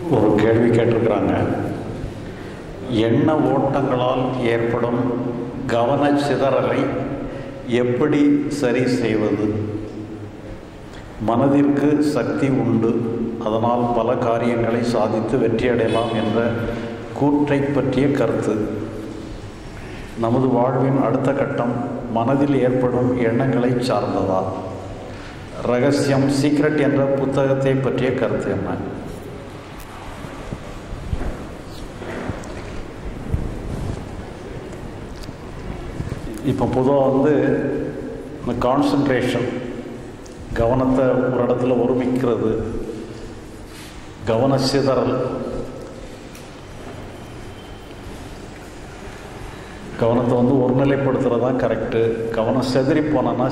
ஒரு கேள்வி கேட்டிருக்கிறாங்க. எண்ண ஓட்டங்களால் ஏற்படும் கவனச்சிதறலை எப்படி சரி செய்வது? மனதிற்கு சக்தி உண்டு, அதனால் பல காரியங்களை சாதித்து வெற்றியடையலாம் என்ற கூற்றை பற்றிய கருத்து. நமது வாழ்வின் அடுத்த கட்டம் மனதில் ஏற்படும் எண்ணங்களை சார்ந்ததா? ரகசியம் சீக்ரெட் என்ற புத்தகத்தை பற்றிய கருத்து என்ன? இப்போ பொதுவாக இந்த கான்சன்ட்ரேஷன், கவனத்தை ஒரு இடத்துல ஒருமிக்கிறது, கவனச்சிதறல், கவனத்தை ஒருநிலைப்படுத்துகிறது தான் கரெக்டு, கவனம் செதறி போனோன்னா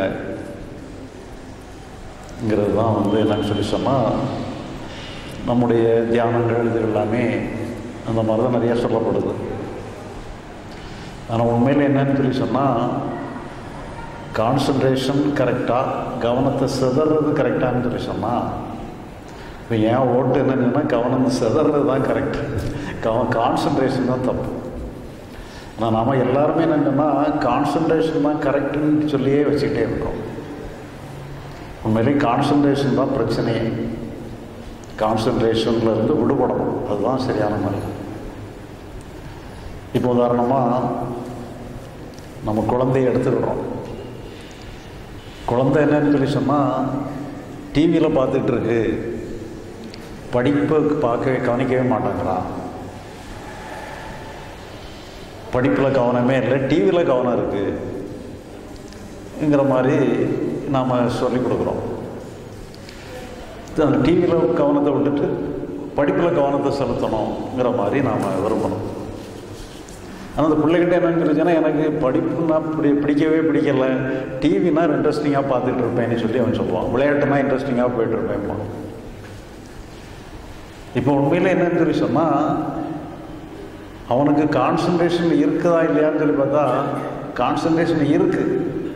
சரியில்லைங்கிறது தான் என்னன்னு சொல்லி சொன்னால் நம்முடைய தியானங்கள் இது எல்லாமே அந்த மாதிரி தான் நிறையா சொல்லப்படுது. ஆனால் உண்மையில் என்னன்னு சொல்லி சொன்னால் கான்சன்ட்ரேஷன் கரெக்டாக, கவனத்தை செதறது கரெக்டானு சொல்லி சொன்னால் இப்போ ஏன் ஓட்டு என்னன்னு சொன்னால் கவனம் செதறது தான் கரெக்டு, கான்சன்ட்ரேஷன் தான் தப்பு. ஆனால் நாம் எல்லாருமே என்னென்னா கான்சன்ட்ரேஷன் தான் கரெக்டுன்னு சொல்லியே வச்சுக்கிட்டே இருக்கோம். உண்மையிலே கான்சன்ட்ரேஷன் தான் பிரச்சனையே. கான்சன்ட்ரேஷன்லேருந்து விடுபடணும், அதுதான் சரியான மாதிரி. இப்போ உதாரணமாக நம்ம குழந்தைய எடுத்துக்கிறோம். குழந்தை என்னன்னு சொல்லி சொன்னால் டிவியில் பார்த்துட்டு இருக்கு, படிப்பு கவனிக்கவே மாட்டேங்கிறான். படிப்பில் கவனமே இல்லை, டிவியில் கவனம் இருக்குங்கிற மாதிரி நாம் சொல்லிக் கொடுக்குறோம். அந்த டிவியில் கவனத்தை விட்டுட்டு படிப்பில் கவனத்தை செலுத்தணுங்கிற மாதிரி நாம் விரும்பணும். ஆனால் அந்த பிள்ளைகிட்ட என்னன்னு சொல்லிச்சுன்னா எனக்கு படிப்புனா பிடிக்கவே பிடிக்கலை, டிவினா இன்ட்ரெஸ்டிங்காக பார்த்துட்டு இருப்பேன்னு சொல்லி அவன் சொல்லுவான். விளையாட்டுனா இன்ட்ரெஸ்டிங்காக போய்ட்டு இருப்பேன்மா. இப்போ உண்மையில் என்னன்னு சொல்லி சொன்னால் அவனுக்கு கான்சன்ட்ரேஷன் இருக்குதா இல்லையான்னு சொல்லி பார்த்தா கான்சன்ட்ரேஷன் இருக்குது.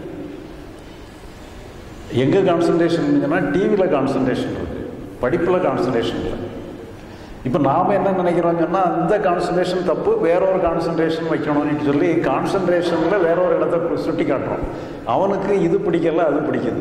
எங்கே கான்சன்ட்ரேஷன் இருந்துச்சுன்னா டிவியில் கான்சன்ட்ரேஷன் இருக்குது, படிப்பில் கான்சன்ட்ரேஷன் இல்லை. இப்போ நாம் என்ன நினைக்கிறோம்னு சொன்னால் அந்த கான்சன்ட்ரேஷன் தப்பு, வேற ஒரு கான்சன்ட்ரேஷன் வைக்கணும்னு சொல்லி கான்சன்ட்ரேஷனில் வேற ஒரு இடத்த சுட்டி காட்டுறோம். அவனுக்கு இது பிடிக்கல, அது பிடிக்குது.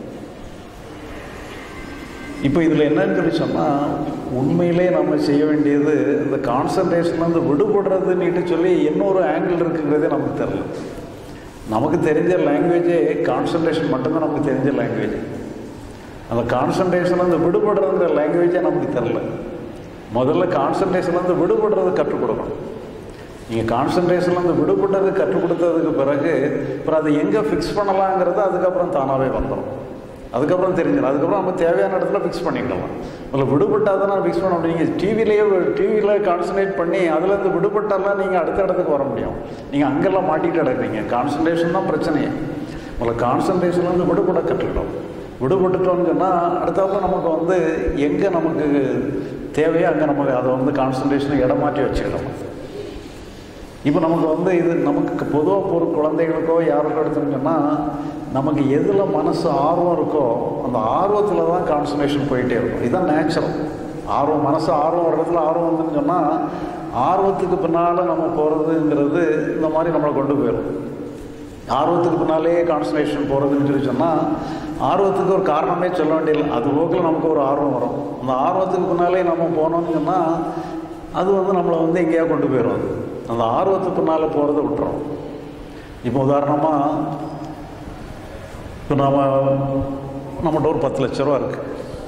இப்போ இதில் என்னன்னு சொல்லி சொன்னால் உண்மையிலே நம்ம செய்ய வேண்டியது இந்த கான்சன்ட்ரேஷன் விடுபடுறதுன்னுட்டு சொல்லி இன்னொரு ஆங்கிள் இருக்குங்கிறதே நமக்கு தெரியல. நமக்கு தெரிஞ்ச லாங்குவேஜே கான்சன்ட்ரேஷன் மட்டும்தான் நமக்கு தெரிஞ்ச லாங்குவேஜ். அந்த கான்சன்ட்ரேஷன் விடுபடுறதுங்கிற லாங்குவேஜே நமக்கு தெரில. முதல்ல கான்சன்ட்ரேஷன்லேருந்து விடுபடுறது கற்றுக் கொடுக்கணும். நீங்கள் கான்சன்ட்ரேஷன்லேருந்து விடுபடுறது கற்றுக் கொடுத்ததுக்கு பிறகு அப்புறம் அதை எங்கே ஃபிக்ஸ் பண்ணலாங்கிறது அதுக்கப்புறம் தானாகவே வந்துடும். அதுக்கப்புறம் தெரிஞ்சிடும். அதுக்கப்புறம் நம்ம தேவையான இடத்துல ஃபிக்ஸ் பண்ணிக்கலாம். அதில் விடுபட்டால் தான் நான் ஃபிக்ஸ் பண்ண முடியும். நீங்கள் டிவியில் கான்சன்ட்ரேட் பண்ணி அதுலேருந்து விடுபட்டாலாம் நீங்கள் அடுத்த இடத்துக்கு வர முடியும். நீங்கள் அங்கெல்லாம் மாட்டிகிட்டு கிடக்குறீங்க. கான்சன்ட்ரேஷன் தான் பிரச்சனையே. அதில் கான்சன்ட்ரேஷன்லேருந்து விடுபட கற்றுக்கிட்டோம். விடுபட்டுட்டோம்னு சொன்னால் அடுத்தாப்புல நமக்கு எங்கே நமக்கு தேவையோ அங்கே நமக்கு அதை கான்சன்ட்ரேஷனை இடமாற்றி வச்சுக்கிடணும். இப்போ நமக்கு இது நமக்கு பொதுவாக ஒரு குழந்தைகளுக்கோ யாருக்கோ எடுத்துன்னு சொன்னால் நமக்கு எதில் மனசு ஆர்வம் இருக்கோ அந்த ஆர்வத்தில் தான் கான்சன்ட்ரேஷன் போயிட்டே இருக்கும். இதுதான் நேச்சுரல். ஆர்வம், மனசு ஆர்வம் ஒரு இடத்துல ஆர்வம் வந்துன்னு சொன்னால் ஆர்வத்துக்கு பின்னால் நம்ம போகிறதுங்கிறது இந்த மாதிரி நம்மளை கொண்டு போயிடும். ஆர்வத்துக்கு பின்னாலே கான்சன்ட்ரேஷன் போகிறதுன்னு சொல்லி சொன்னால் ஆர்வத்துக்கு ஒரு காரணமே சொல்ல வேண்டியதில்லை. அது போக்கில் நமக்கு ஒரு ஆர்வம் வரும். அந்த ஆர்வத்துக்கு பின்னாலே நம்ம போனோம்னு சொன்னால் அது நம்மளை எங்கேயா கொண்டு போயிடும். அந்த ஆர்வத்துக்கு பின்னால் போகிறத விட்டுறோம். இப்போ உதாரணமாக இப்போ நம்மகிட்ட ஒரு 10 லட்ச ரூபா இருக்குது.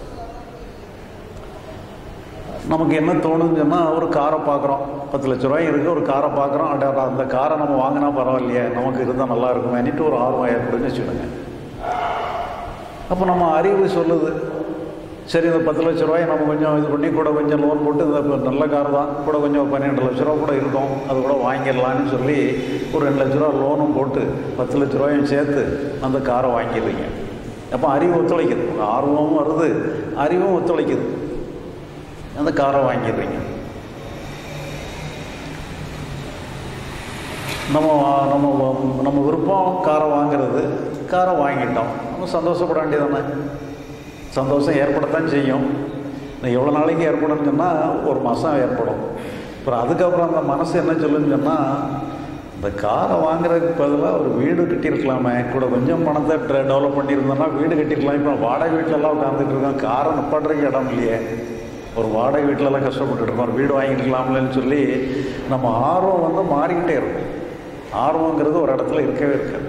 நமக்கு என்ன தோணுதுன்னு சொன்னால் ஒரு காரை பார்க்குறோம், 10 லட்ச ரூபாய் இருக்குது, ஒரு காரை பார்க்குறோம். அந்த காரை நம்ம வாங்கினா பரவாயில்லையே, நமக்கு இருந்தால் நல்லா இருக்குமேன்னுட்டு ஒரு ஆர்வம் ஏற்படுன்னு வச்சுக்கிடுங்க. அப்போ நம்ம அறிவு சொல்லுது, சரி இந்த 10 லட்ச ரூபாயை நம்ம கொஞ்சம் இது பண்ணி கூட கொஞ்சம் லோன் போட்டு இந்த நல்ல கார் தான் கூட கொஞ்சம் 12 லட்ச ரூபா கூட இருக்கும், அது கூட வாங்கிடலான்னு சொல்லி ஒரு 2 லட்ச ரூபா லோனும் போட்டு 10 லட்ச ரூபாயும் சேர்த்து அந்த காரை வாங்கிடுறீங்க. அப்போ அறிவு ஒத்துழைக்குது, ஆர்வமும் வருது, அறிவும் ஒத்துழைக்குது, அந்த காரை வாங்கிடுறீங்க. நம்ம விருப்பம் காரை வாங்கிறது, காரை வாங்கிட்டோம், நம்ம சந்தோஷப்பட வேண்டியதானே. சந்தோஷம் ஏற்படத்தான் செய்யும். எவ்வளோ நாளைக்கு ஏற்படும்னு சொன்னால் ஒரு மாதம் ஏற்படும். அப்புறம் அதுக்கப்புறம் அந்த மனசு என்ன சொல்லுன்னு சொன்னால், இந்த காரை வாங்குறதுக்கு பதிலாக ஒரு வீடு கட்டியிருக்கலாமே, கூட கொஞ்சம் பணத்தை டெவலப் பண்ணியிருந்தோம்னா வீடு கட்டியிருக்கலாம். இப்போ வாடகை வீட்டிலலாம் உட்காந்துட்டு இருக்கோம், காரை நிப்பாட்டுறதுக்கு இடம் இல்லையே, ஒரு வாடகை வீட்டிலலாம் கஷ்டப்பட்டுட்டு இருக்கோம், ஒரு வீடு வாங்கிக்கலாம்லன்னு சொல்லி நம்ம ஆர்வம் வந்து மாறிக்கிட்டே இருக்கும். ஆர்வங்கிறது ஒரு இடத்துல இருக்கவே இருக்காது.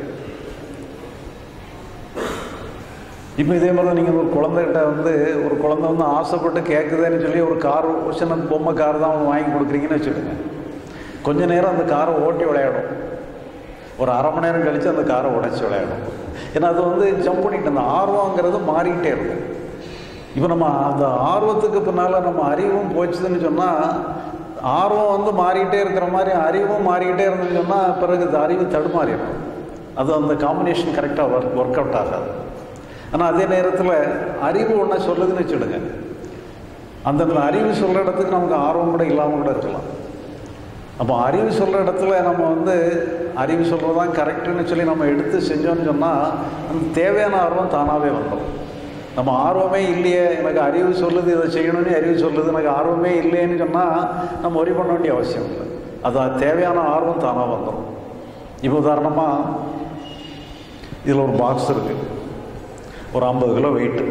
இப்போ இதே மாதிரி தான் நீங்கள் ஒரு குழந்தைகிட்ட வந்து ஒரு குழந்தை வந்து ஆசைப்பட்டு கேட்குதுன்னு சொல்லி ஒரு கார், ஒரு சின்ன பொம்மை கார் தான் அவன் வாங்கி கொடுக்குறீங்கன்னு வச்சுக்கோங்க. கொஞ்ச நேரம் அந்த காரை ஓட்டி விளையாடும், ஒரு அரை மணி நேரம் கழித்து அந்த காரை உடைச்சி விளையாடும். ஏன்னா அது வந்து ஜம்ப் பண்ணிட்டு அந்த ஆர்வங்கிறது மாறிக்கிட்டே இருக்கும். இப்போ நம்ம அந்த ஆர்வத்துக்கு பின்னால் நம்ம அறிவும் போச்சுதுன்னு சொன்னால், ஆர்வம் வந்து மாறிக்கிட்டே இருக்கிற மாதிரி அறிவும் மாறிக்கிட்டே இருந்துன்னு சொன்னால் பிறகு இந்த அறிவு தடுமாறிடும். அது அந்த காம்பினேஷன் கரெக்டாக ஒர்க் அவுட் ஆகாது. ஆனால் அதே நேரத்தில் அறிவு ஒன்றை சொல்லுதுன்னு வச்சுடுங்க, அந்த அறிவு சொல்கிற இடத்துக்கு நமக்கு ஆர்வம் கூட இல்லாமல் கூட இருக்கலாம். அப்போ அறிவு சொல்கிற இடத்துல நம்ம வந்து அறிவு சொல்கிறது தான் கரெக்டுன்னு சொல்லி நம்ம எடுத்து செஞ்சோன்னு சொன்னால் அந்த தேவையான ஆர்வம் தானாகவே வந்துடும். நம்ம ஆர்வமே இல்லையே, எனக்கு அறிவு சொல்லுது இதை செய்யணும்னு அறிவு சொல்லுது, எனக்கு ஆர்வமே இல்லைன்னு சொன்னால் நம்ம ஒரி பண்ண வேண்டிய அவசியம் இல்லை. அது தேவையான ஆர்வம் தானாக வந்துடும். இப்போ உதாரணமாக இதில் ஒரு பாக்ஸ் இருக்குது, ஒரு 50 கிலோ வெயிட்டு,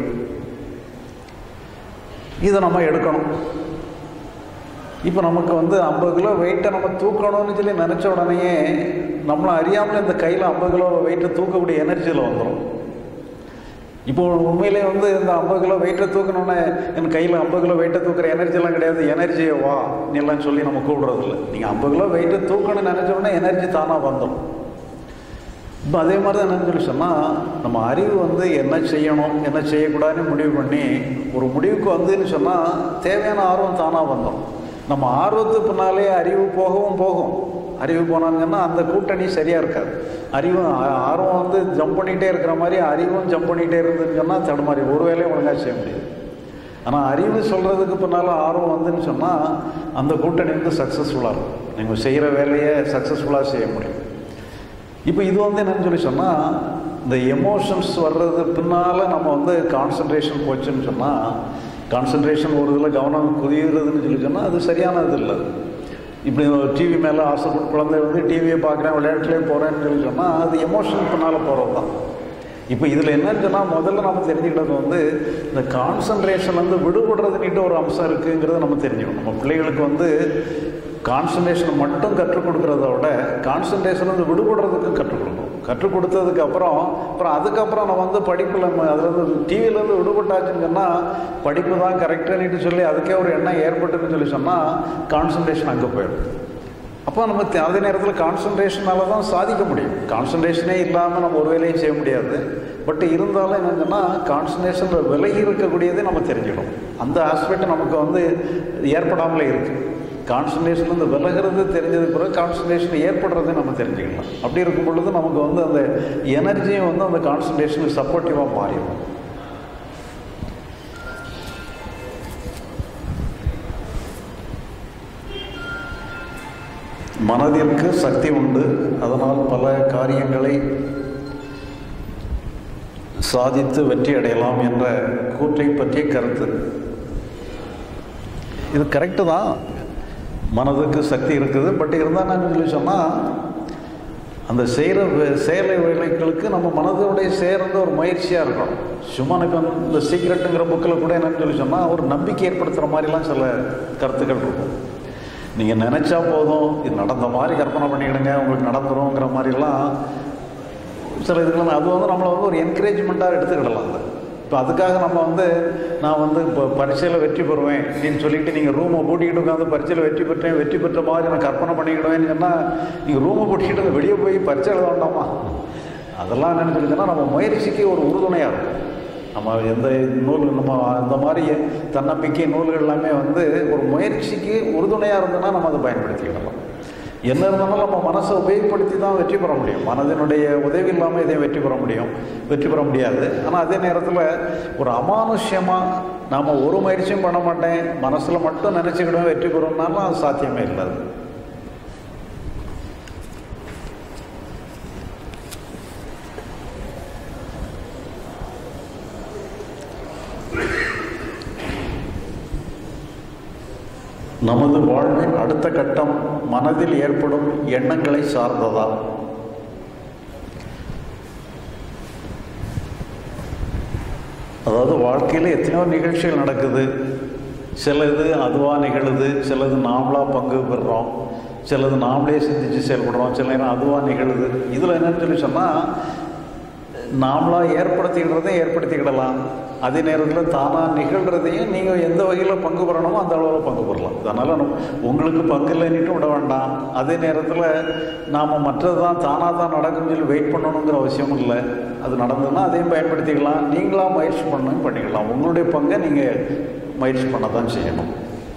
இதை நம்ம எடுக்கணும். இப்போ நமக்கு வந்து 50 கிலோ வெயிட்டை நம்ம தூக்கணும்னு சொல்லி நினச்ச உடனேயே நம்மளை அறியாமல் இந்த கையில் 50 கிலோ வெயிட்டை தூக்கக்கூடிய எனர்ஜியில் வந்துடும். இப்போ உண்மையிலே வந்து இந்த 50 கிலோ வெயிட்டை தூக்கணுன்னே என் கையில் 50 கிலோ வெயிட்டை தூக்குற எனர்ஜியெல்லாம் கிடையாது. எனர்ஜியை வா நீலாம் சொல்லி நம்ம கூப்பிடுறதில்ல. நீங்கள் 50 கிலோ வெயிட்டை தூக்கணும்னு நினச்ச உடனே எனர்ஜி தானாக வந்துடும். இப்போ அதே மாதிரி தான் என்னன்னு சொல்லி சொன்னால், நம்ம அறிவு வந்து என்ன செய்யணும் என்ன செய்யக்கூடாதுன்னு முடிவு பண்ணி ஒரு முடிவுக்கு வந்துன்னு சொன்னால் தேவையான ஆர்வம் தானாக வந்துடும். நம்ம ஆர்வத்துக்கு பின்னாலே அறிவு போகும். அறிவு போனாங்கன்னா அந்த கூட்டணி சரியாக இருக்காது. ஆர்வம் வந்து ஜம்ப் பண்ணிகிட்டே இருக்கிற மாதிரி அறிவும் ஜம்ப் பண்ணிகிட்டே இருந்துன்னு சொன்னால் தடுமாறி ஒரு வேலையை ஒழுங்காக செய்ய முடியாது. ஆனால் அறிவு சொல்கிறதுக்கு பின்னால் ஆர்வம் வந்துன்னு சொன்னால் அந்த கூட்டணி வந்து சக்ஸஸ்ஃபுல்லாக இருக்கும். நீங்கள் செய்கிற வேலையை சக்ஸஸ்ஃபுல்லாக செய்ய முடியும். இப்போ இது வந்து என்னன்னு சொல்லி சொன்னால், இந்த எமோஷன்ஸ் வர்றது பின்னால் நம்ம வந்து கான்சன்ட்ரேஷன் போச்சுன்னு சொன்னால், கான்சன்ட்ரேஷன் ஒரு இதில் கவனம் குதிகிறதுன்னு சொல்லி சொன்னால் அது சரியானது இல்லை. இப்படி டிவி மேலே ஆசைப்பட்டு குழந்தை வந்து டிவியை பார்க்குறேன் விளையாட்டுலேயே போகிறேன்னு சொல்லி சொன்னால் அது எமோஷன் பின்னால் போகிறது தான். இப்போ இதில் என்னன்னு சொன்னால் முதல்ல நம்ம தெரிஞ்சுக்கிட்டது வந்து இந்த கான்சன்ட்ரேஷன் வந்து விடுபடுறதுன்னுட்டு ஒரு அம்சம் இருக்குங்கிறத நம்ம தெரிஞ்சுக்கணும். நம்ம பிள்ளைகளுக்கு வந்து கான்சன்ட்ரேஷன் மட்டும் கற்றுக் கொடுக்குறத விட கான்சன்ட்ரேஷன் வந்து விடுபடுறதுக்கும் கற்றுக் கொடுக்கணும். கற்றுக் கொடுத்ததுக்கு அப்புறம் அதுக்கப்புறம் நம்ம வந்து படிப்பில் அதில் வந்து டிவியிலேருந்து விடுபட்டாச்சுன்னு சொன்னால் படிப்பு தான் கரெக்டுன்னுட்டு சொல்லி அதுக்கே ஒரு எண்ணம் ஏற்பட்டுன்னு சொல்லி சொன்னால் கான்சன்ட்ரேஷன் அங்கே போயிடும். அப்போ நம்ம அதே நேரத்தில் கான்சன்ட்ரேஷனால் தான் சாதிக்க முடியும். கான்சன்ட்ரேஷனே இல்லாமல் நம்ம ஒரு வேலையும் செய்ய முடியாது. பட் இருந்தாலும் என்னங்கன்னா கான்சன்ட்ரேஷன் விலகி இருக்கக்கூடியதே நம்ம தெரிஞ்சிடும். அந்த ஆஸ்பெக்ட் நமக்கு வந்து ஏற்படாமலே இருக்குது. கான்சன்ட்ரேஷன் வந்து விலகிறது தெரிஞ்சதுக்கு பிறகு கான்சன்ட்ரேஷன் ஏற்படுறதை நம்ம தெரிஞ்சுக்கலாம். அப்படி இருக்கும் பொழுது நமக்கு வந்து அந்த எனர்ஜியும் வந்து அந்த கான்சன்ட்ரேஷனுக்கு சப்போர்ட்டிவாக மாறிடும். மனதிற்கு சக்தி உண்டு, அதனால் பல காரியங்களை சாதித்து வெற்றி அடையலாம் என்ற கூற்றை பற்றிய கருத்து இது கரெக்டு தான். மனதுக்கு சக்தி இருக்குது. பட் இருந்தால் நான் சொல்லி சொன்னால் அந்த செயலை வேலைகளுக்கு நம்ம மனதோடைய சேர்ந்து ஒரு முயற்சியாக இருக்கணும். சும்மா எனக்கு வந்து இந்த சீக்ரெட்டுங்கிற புக்கில் கூட என்னன்னு சொல்லி சொன்னால் ஒரு நம்பிக்கை ஏற்படுத்துகிற மாதிரிலாம் சில கருத்துக்கள் இருக்கும். நீங்கள் நினச்சா போதும், இது நடந்த மாதிரி கற்பனை பண்ணிக்கிடுங்க, உங்களுக்கு நடந்துருங்கிற மாதிரிலாம் சில இதுக்கெல்லாம் அது வந்து நம்மளை வந்து ஒரு என்கரேஜ்மெண்ட்டாக எடுத்துக்கிடலாம். அது இப்போ அதுக்காக நம்ம வந்து நான் வந்து இப்போ பரீட்சையில் வெற்றி பெறுவேன் அப்படின்னு சொல்லிட்டு நீங்கள் ரூமை பூட்டிக்கிட்டு உட்காந்து பரீட்சையில் வெற்றி பெற்ற மாதிரி நான் கற்பனை பண்ணிக்கிடுவேன்னு சொன்னால் நீங்கள் ரூமை பூட்டிக்கிட்டு வெளியே போய் பரீட்சை எழுத வேண்டாமா? அதெல்லாம் என்னென்னு சொல்லிச்சுன்னா நம்ம முயற்சிக்கு ஒரு உறுதுணையாக இருக்கும். நம்ம எந்த நூல் நம்ம அந்த மாதிரி தன்னம்பிக்கை நூல்கள் எல்லாமே வந்து ஒரு முயற்சிக்கு உறுதுணையாக இருந்ததுன்னா நம்ம அதை பயன்படுத்திக்கிடலாம். என்ன இருந்தாலும் நம்ம மனசை உபயோகப்படுத்தி தான் வெற்றி பெற முடியும். மனதினுடைய உதவி இல்லாமல் இதையும் வெற்றி பெற முடியாது. ஆனால் அதே நேரத்தில் ஒரு அமானுஷ்யமாக நாம் ஒரு முயற்சியும் பண்ண மாட்டேன், மனசில் மட்டும் நினச்சிக்கிடுவேன் வெற்றி பெறணும்னாலும் அது சாத்தியமே இல்லை. நமது வாழ்வின் அடுத்த கட்டம் மனதில் ஏற்படும் எண்ணங்களை சார்ந்ததா? அதாவது வாழ்க்கையில் எத்தனையோ நிகழ்ச்சிகள் நடக்குது. சிலது அதுவாக நிகழுது, சிலது நாமளாக பங்கு பெறுறோம், சிலது நாமளே சிந்தித்து செயல்படுறோம், சில நேரம் அதுவாக நிகழுது. இதில் என்னன்னு சொல்லி சொன்னால், நாமளாக ஏற்படுத்திக்கிட்டதையும் ஏற்படுத்திக்கிடலாம், அதே நேரத்தில் தானாக நிகழ்கிறதையும் நீங்கள் எந்த வகையில் பங்கு பெறணுமோ அந்த அளவில் பங்கு பெறலாம். அதனால் உங்களுக்கு பங்கு இல்லைன்னுட்டு விட வேண்டாம். அதே நேரத்தில் நாம் மற்றது தான் தானாக தான் நடக்கும்னு சொல்லி வெயிட் பண்ணணுங்கிற அவசியமும் இல்லை. அது நடந்ததுன்னா அதையும் பயன்படுத்திக்கலாம். நீங்களாக முயற்சி பண்ணிக்கலாம். உங்களுடைய பங்கை நீங்கள் முயற்சி பண்ண தான் செய்யணும்.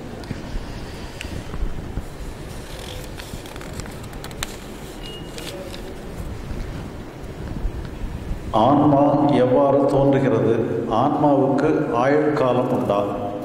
ஆன்மா எவ்வாறு தோன்றுகிறது? ஆன்மாவுக்கு ஆயுள் காலம் உண்டா?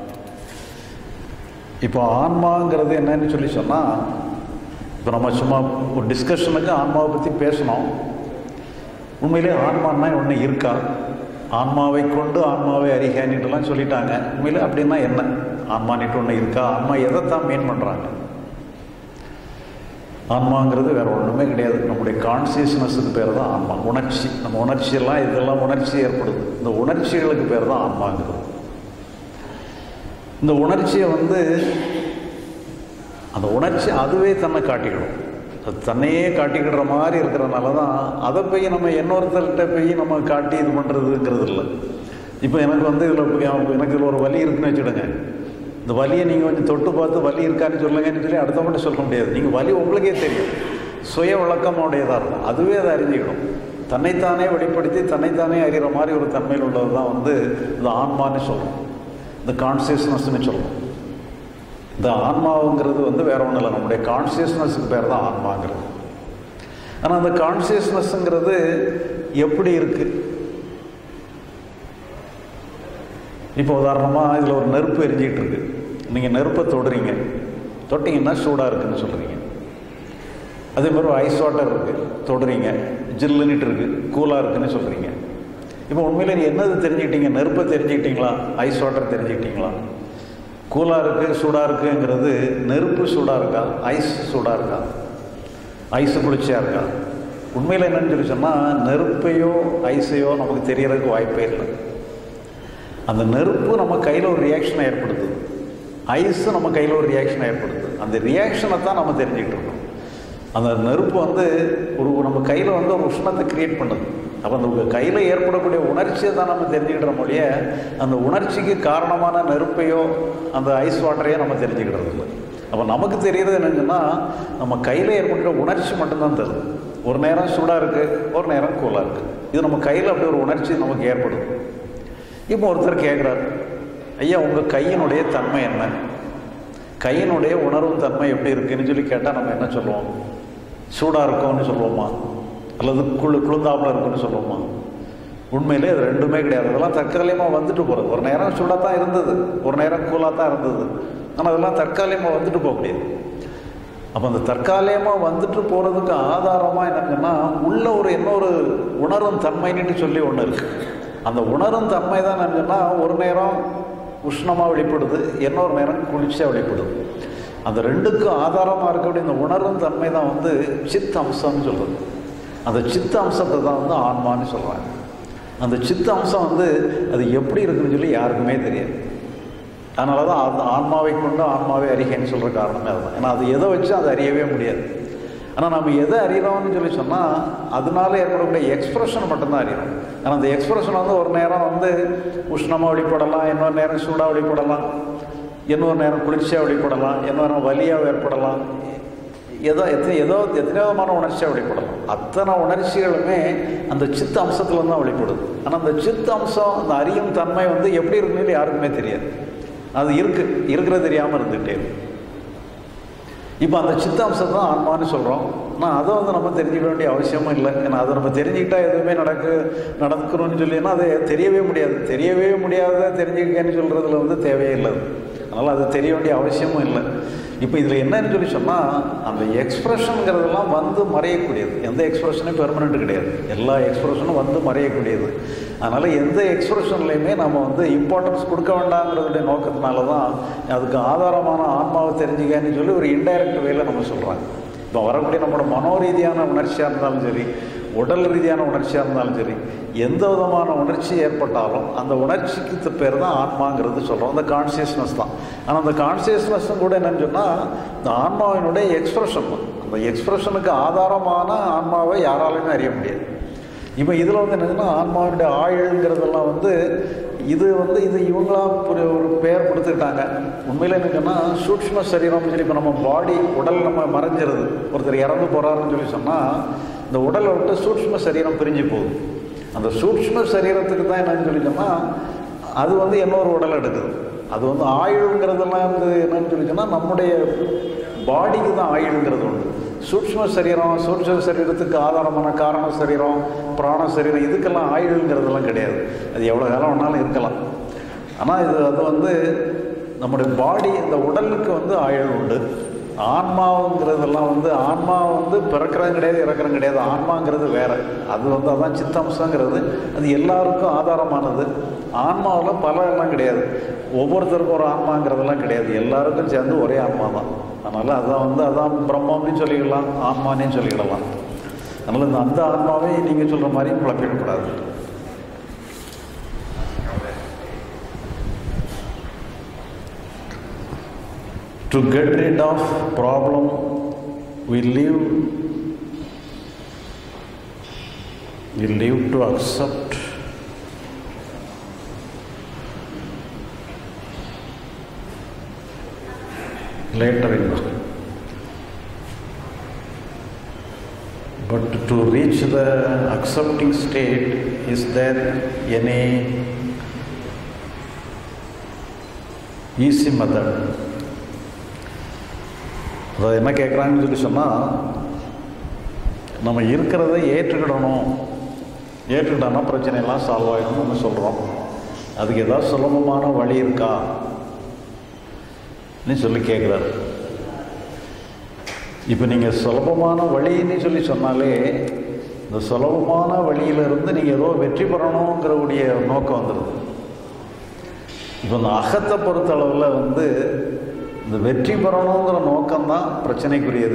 இப்போ ஆன்மாங்கிறது என்னன்னு சொல்லி சொன்னால், இப்போ நம்ம சும்மா ஒரு டிஸ்கஷனுக்கு ஆன்மாவை பற்றி பேசணும். உண்மையிலே ஆன்மான்னா ஒன்று இருக்கா? ஆன்மாவை கொண்டு ஆன்மாவை அறிகானிட்டுலாம் சொல்லிட்டாங்க. உண்மையிலே அப்படின்னா என்ன? ஆன்மானிட்டு ஒன்று இருக்கா? ஆன்மா எதைத்தான் மீன் பண்ணுறாங்க? ஆன்மாங்கிறது வேறு ஒன்றுமே கிடையாது. நம்முடைய கான்சியஸ்னஸுக்கு பேர் தான் ஆன்மா. உணர்ச்சி, நம்ம உணர்ச்சியெல்லாம் இதெல்லாம் உணர்ச்சி ஏற்படுது. இந்த உணர்ச்சிகளுக்கு பேர் தான் ஆன்மாங்கிறது. இந்த உணர்ச்சியை அந்த உணர்ச்சி அதுவே தன்னை காட்டிக்கிடும். அது தன்னையே காட்டிக்கிடுற மாதிரி இருக்கிறனால தான் அதை போய் நம்ம இன்னொருத்தர்கிட்ட போய் நம்ம காட்டி இது பண்ணுறதுங்கிறது இல்லை. இப்போ எனக்கு இதில் ஒரு வலி இருக்குன்னு வச்சுடுங்க. இந்த வலியை நீங்கள் கொஞ்சம் தொட்டு பார்த்து வலி இருக்கான்னு சொல்லுங்கன்னு சொல்லி அடுத்த மட்டும் சொல்ல முடியாது. நீங்கள் வலி உங்களுக்கே தெரியும். சுய விளக்கமுடையதாக இருக்கும். அதுவே அதை அறிஞ்சிக்கணும். தன்னைத்தானே வெளிப்படுத்தி தன்னைத்தானே அறிகிற மாதிரி ஒரு தன்மையில் உள்ளது தான் இந்த ஆன்மான்னு சொல்கிறோம், இந்த கான்சியஸ்னஸ்ன்னு சொல்கிறோம். இந்த ஆன்மாவுங்கிறது வேற ஒன்றும் இல்லை, நம்முடைய கான்சியஸ்னஸுக்கு பேர் தான் ஆன்மாங்கிறது. ஆனால் அந்த கான்சியஸ்னஸ்ங்கிறது எப்படி இருக்குது? இப்போ உதாரணமாக இதில் ஒரு நெருப்பு எரிஞ்சிக்கிட்டு இருக்கு. நீங்கள் நெருப்பை தொடுறீங்க, தொட்டிங்கன்னா சூடாக இருக்குதுன்னு சொல்கிறீங்க. அதே மாதிரி ஒரு ஐஸ் வாட்டர் இருக்குது, தொடுறீங்க, ஜில்லுன்னுட்டு இருக்குது, கூலாக இருக்குதுன்னு சொல்கிறீங்க. இப்போ உண்மையில் நீ என்னது தெரிஞ்சுக்கிட்டீங்க? நெருப்பை தெரிஞ்சுக்கிட்டீங்களா? Ice water தெரிஞ்சுக்கிட்டீங்களா? கூலாக இருக்குது சூடாக இருக்குங்கிறது நெருப்பு சூடாக இருக்கா? ஐஸ் சூடாக இருக்கா? ஐஸு குளிர்ச்சியாக இருக்கா? உண்மையில் என்னன்னு சொல்லி சொன்னால், நெருப்பையோ ஐஸையோ நமக்கு தெரியறதுக்கு வாய்ப்பே இல்லை. அந்த நெருப்பு நம்ம கையில் ஒரு ரியாக்ஷனை ஏற்படுத்துது, ஐஸு நம்ம கையில் ஒரு ரியாக்ஷனை ஏற்படுத்துது. அந்த ரியாக்ஷனை தான் நம்ம தெரிஞ்சுக்கிட்டு இருக்கோம். அந்த நெருப்பு நம்ம கையில் ஒரு உஷ்ணத்தை கிரியேட் பண்ணுது. அப்போ அந்த கையில் ஏற்படக்கூடிய உணர்ச்சியை தான் நம்ம தெரிஞ்சுக்கிற மொழிய அந்த உணர்ச்சிக்கு காரணமான நெருப்பையோ அந்த ஐஸ் வாட்டரையோ நம்ம தெரிஞ்சுக்கிறது இல்லை. அப்போ நமக்கு தெரிகிறது என்னங்கன்னா, நம்ம கையில் ஏற்படுற உணர்ச்சி மட்டும்தான் தருது. ஒரு நேரம் சூடாக இருக்குது, ஒரு நேரம் கூலாக இருக்குது. இது நம்ம கையில் அப்படி ஒரு உணர்ச்சி நமக்கு ஏற்படுது. இப்போ ஒருத்தர் கேட்குறாரு, ஐயா உங்கள் கையினுடைய தன்மை என்ன? கையினுடைய உணர்வு தன்மை எப்படி இருக்குன்னு சொல்லி கேட்டால் நம்ம என்ன சொல்லுவோம்? சூடாக இருக்கும்னு சொல்லுவோமா? அல்லது குளிர்ந்தாப்பில் இருக்குன்னு சொல்லுவோமா? உண்மையிலே அது ரெண்டுமே கிடையாது. அதெல்லாம் தற்காலிகமாக வந்துட்டு போகிறது. ஒரு நேரம் சூடாக தான் இருந்தது, ஒரு நேரம் கூலாக தான் இருந்தது. ஆனால் அதெல்லாம் தற்காலிகமாக வந்துட்டு போக முடியாது. அப்போ அந்த தற்காலிகமாக வந்துட்டு போகிறதுக்கு ஆதாரமாக என்னங்கன்னா, உள்ள இன்னொரு உணரும் தன்மைன்னு சொல்லி ஒன்று இருக்குது. அந்த உணரும் தன்மை தான் என்னன்னா, ஒரு நேரம் உஷ்ணமாக வெளிப்படுது, இன்னொரு நேரம் குளிர்ச்சியாக வெளிப்படுது. அந்த ரெண்டுக்கும் ஆதாரமாக இருக்கக்கூடிய இந்த உணரும் தன்மை தான் சித்த அம்சம்னு சொல்கிறது. அந்த சித்த அம்சத்தை தான் ஆன்மான்னு சொல்கிறாங்க. அந்த சித்த அம்சம் அது எப்படி இருக்குன்னு சொல்லி யாருக்குமே தெரியாது. அதனால தான் அந்த ஆன்மாவை கொண்டு ஆன்மாவை அறிகைன்னு சொல்கிற காரணமே அதுதான். ஏன்னா அது எதை வச்சு அதை அறியவே முடியாது. ஆனால் நம்ம எதை அறிகிறோம்னு சொல்லி சொன்னால், அதனால ஏற்படக்கூடிய எக்ஸ்ப்ரெஷன் மட்டும்தான் அறிகிறோம். ஆனால் அந்த எக்ஸ்ப்ரெஷன் ஒரு நேரம் உஷ்ணமாக வெளிப்படலாம், இன்னொரு நேரம் சூடாக வெளிப்படலாம், இன்னொரு நேரம் குளிர்ச்சியாக வெளிப்படலாம், இன்னொரு நேரம் வலியாக ஏற்படலாம், எத்தனையோ விதமான உணர்ச்சியாக வெளிப்படலாம். அத்தனை உணர்ச்சிகளுமே அந்த சித்த அம்சத்தில் தான் வெளிப்படுது. ஆனால் அந்த சித்த அம்சம், அந்த அறியும் தன்மை எப்படி இருக்குன்னு யாருக்குமே தெரியாது. அது இருக்கிறது தெரியாமல் இருந்துகிட்டே இருக்கு. இப்போ அந்த சித்த அம்சத்தை தான் ஆன்மான்னு சொல்கிறோம். ஆனால் அதை நம்ம தெரிஞ்சுக்க வேண்டிய அவசியமும் இல்லை. ஏன்னா அதை நம்ம தெரிஞ்சுக்கிட்டால் எதுவுமே நடக்கணும்னு சொல்லினா அது தெரியவே முடியாது. தெரியவே முடியாத தெரிஞ்சுக்கன்னு சொல்கிறதுல தேவையே இல்லை. அதனால் அது தெரிய வேண்டிய அவசியமும் இல்லை. இப்போ இதில் என்னன்னு சொல்லி சொன்னால், அந்த எக்ஸ்ப்ரெஷனுங்கிறதெல்லாம் வந்து மறையக்கூடியது. எந்த எக்ஸ்ப்ரெஷனும் பெர்மனெண்ட் கிடையாது, எல்லா எக்ஸ்ப்ரெஷனும் வந்து மறையக்கூடியது. அதனால் எந்த எக்ஸ்ப்ரெஷன்லையுமே நம்ம வந்து இம்பார்ட்டன்ஸ் கொடுக்க வேண்டாங்கிறதுடைய நோக்கத்தினால தான் அதுக்கு ஆதாரமான ஆன்மாவை தெரிஞ்சுக்கன்னு சொல்லி ஒரு இன்டைரக்ட் வேல நம்ம சொல்கிறாங்க. இப்போ வரக்கூடிய நம்மளோட மனோரீதியான உணர்ச்சியாக இருந்தாலும் சரி, உடல் ரீதியான உணர்ச்சியாக இருந்தாலும் சரி, எந்த விதமான உணர்ச்சி ஏற்பட்டாலும் அந்த உணர்ச்சிக்கு பேர் தான் ஆன்மாங்கிறது சொல்கிறோம். அந்த கான்சியஸ்னஸ் தான். ஆனால் அந்த கான்சியஸ்னஸும் கூட என்னன்னு சொன்னால் இந்த ஆன்மாவினுடைய எக்ஸ்ப்ரெஷன் தான். அந்த எக்ஸ்ப்ரெஷனுக்கு ஆதாரமான ஆன்மாவை யாராலையுமே அறிய முடியாது. இப்போ இதில் வந்து என்னதுன்னா, ஆன்மாவினுடைய ஆயுள்ங்கிறதெல்லாம் வந்து இது இவங்களாம் ஒரு பெயர் கொடுத்துக்கிட்டாங்க. உண்மையில் என்னன்னா, சூட்ச்ம சரீரம்னு சொல்லி இப்போ நம்ம பாடி உடல் நம்ம மறைஞ்சிருது. ஒருத்தர் இறந்து போகிறாருன்னு சொல்லி சொன்னால் இந்த உடலை விட்டு சூட்ச்ம சரீரம் பிரிஞ்சு போகுது. அந்த சூட்ச்ம சரீரத்துக்கு தான் என்னன்னு சொல்லி சொன்னால் அது வந்து இன்னொரு உடல் எடுக்குது. அது வந்து ஆயுள்ங்கிறதெல்லாம் வந்து என்னன்னு சொல்லி சொன்னால் நம்முடைய பாடிக்கு தான் ஆயுள்ங்கிறது உண்டு. சூட்ச்ம சரீரம், சூட்ச்ம சரீரத்துக்கு ஆதாரமான காரண சரீரம், பிராண சரீரம், இதுக்கெல்லாம் ஆயுள்ங்கிறதெல்லாம் கிடையாது. அது எவ்வளோ காலம் வேணாலும் இருக்கலாம். ஆனால் அது வந்து நம்முடைய பாடி, இந்த உடலுக்கு வந்து ஆயுள் உண்டு. ஆன்மாவுங்கிறதெல்லாம் வந்து ஆன்மா வந்து பிறக்கிறது கிடையாது, இறக்கிறது கிடையாது. ஆன்மாங்கிறது வேறு. அது வந்து அதான் சித்தம்சங்கிறது. அது எல்லாருக்கும் ஆதாரமானது. ஆன்மாவில் பல எல்லாம் கிடையாது. ஒவ்வொருத்தருக்கும் ஒரு ஆன்மாங்கிறதெல்லாம் கிடையாது. எல்லாருக்கும் சேர்ந்து ஒரே ஆன்மா தான். அதனால் அதான் பிரம்மம்னு சொல்லிக்கலாம், ஆன்மானே சொல்லிக்கிடலாம். அதனால் அந்த ஆன்மாவே நீங்கள் சொல்கிற மாதிரி குழப்பிடக்கூடாது. To get rid of problem, we live to accept later in life. But to reach the accepting state, is there any easy method? அதை என்ன கேட்குறாங்கன்னு சொல்லி சொன்னால், நம்ம இருக்கிறத ஏற்றுக்கிட்டோன்னா பிரச்சனையெல்லாம் சால்வ் ஆகிடும்னு நம்ம சொல்கிறோம். அதுக்கு ஏதாவது சுலபமான வழி இருக்கா சொல்லி கேட்குறாரு. இப்போ நீங்கள் சுலபமான வழின்னு சொல்லி சொன்னாலே, இந்த சுலபமான வழியிலிருந்து நீங்கள் ஏதோ வெற்றி பெறணுங்கிற கூடிய நோக்கம் வந்துடுது. இப்போ இந்த அகத்தை பொறுத்தளவில் வந்து இந்த வெற்றி பெறணுங்கிற நோக்கம்தான் பிரச்சனைக்குரியது.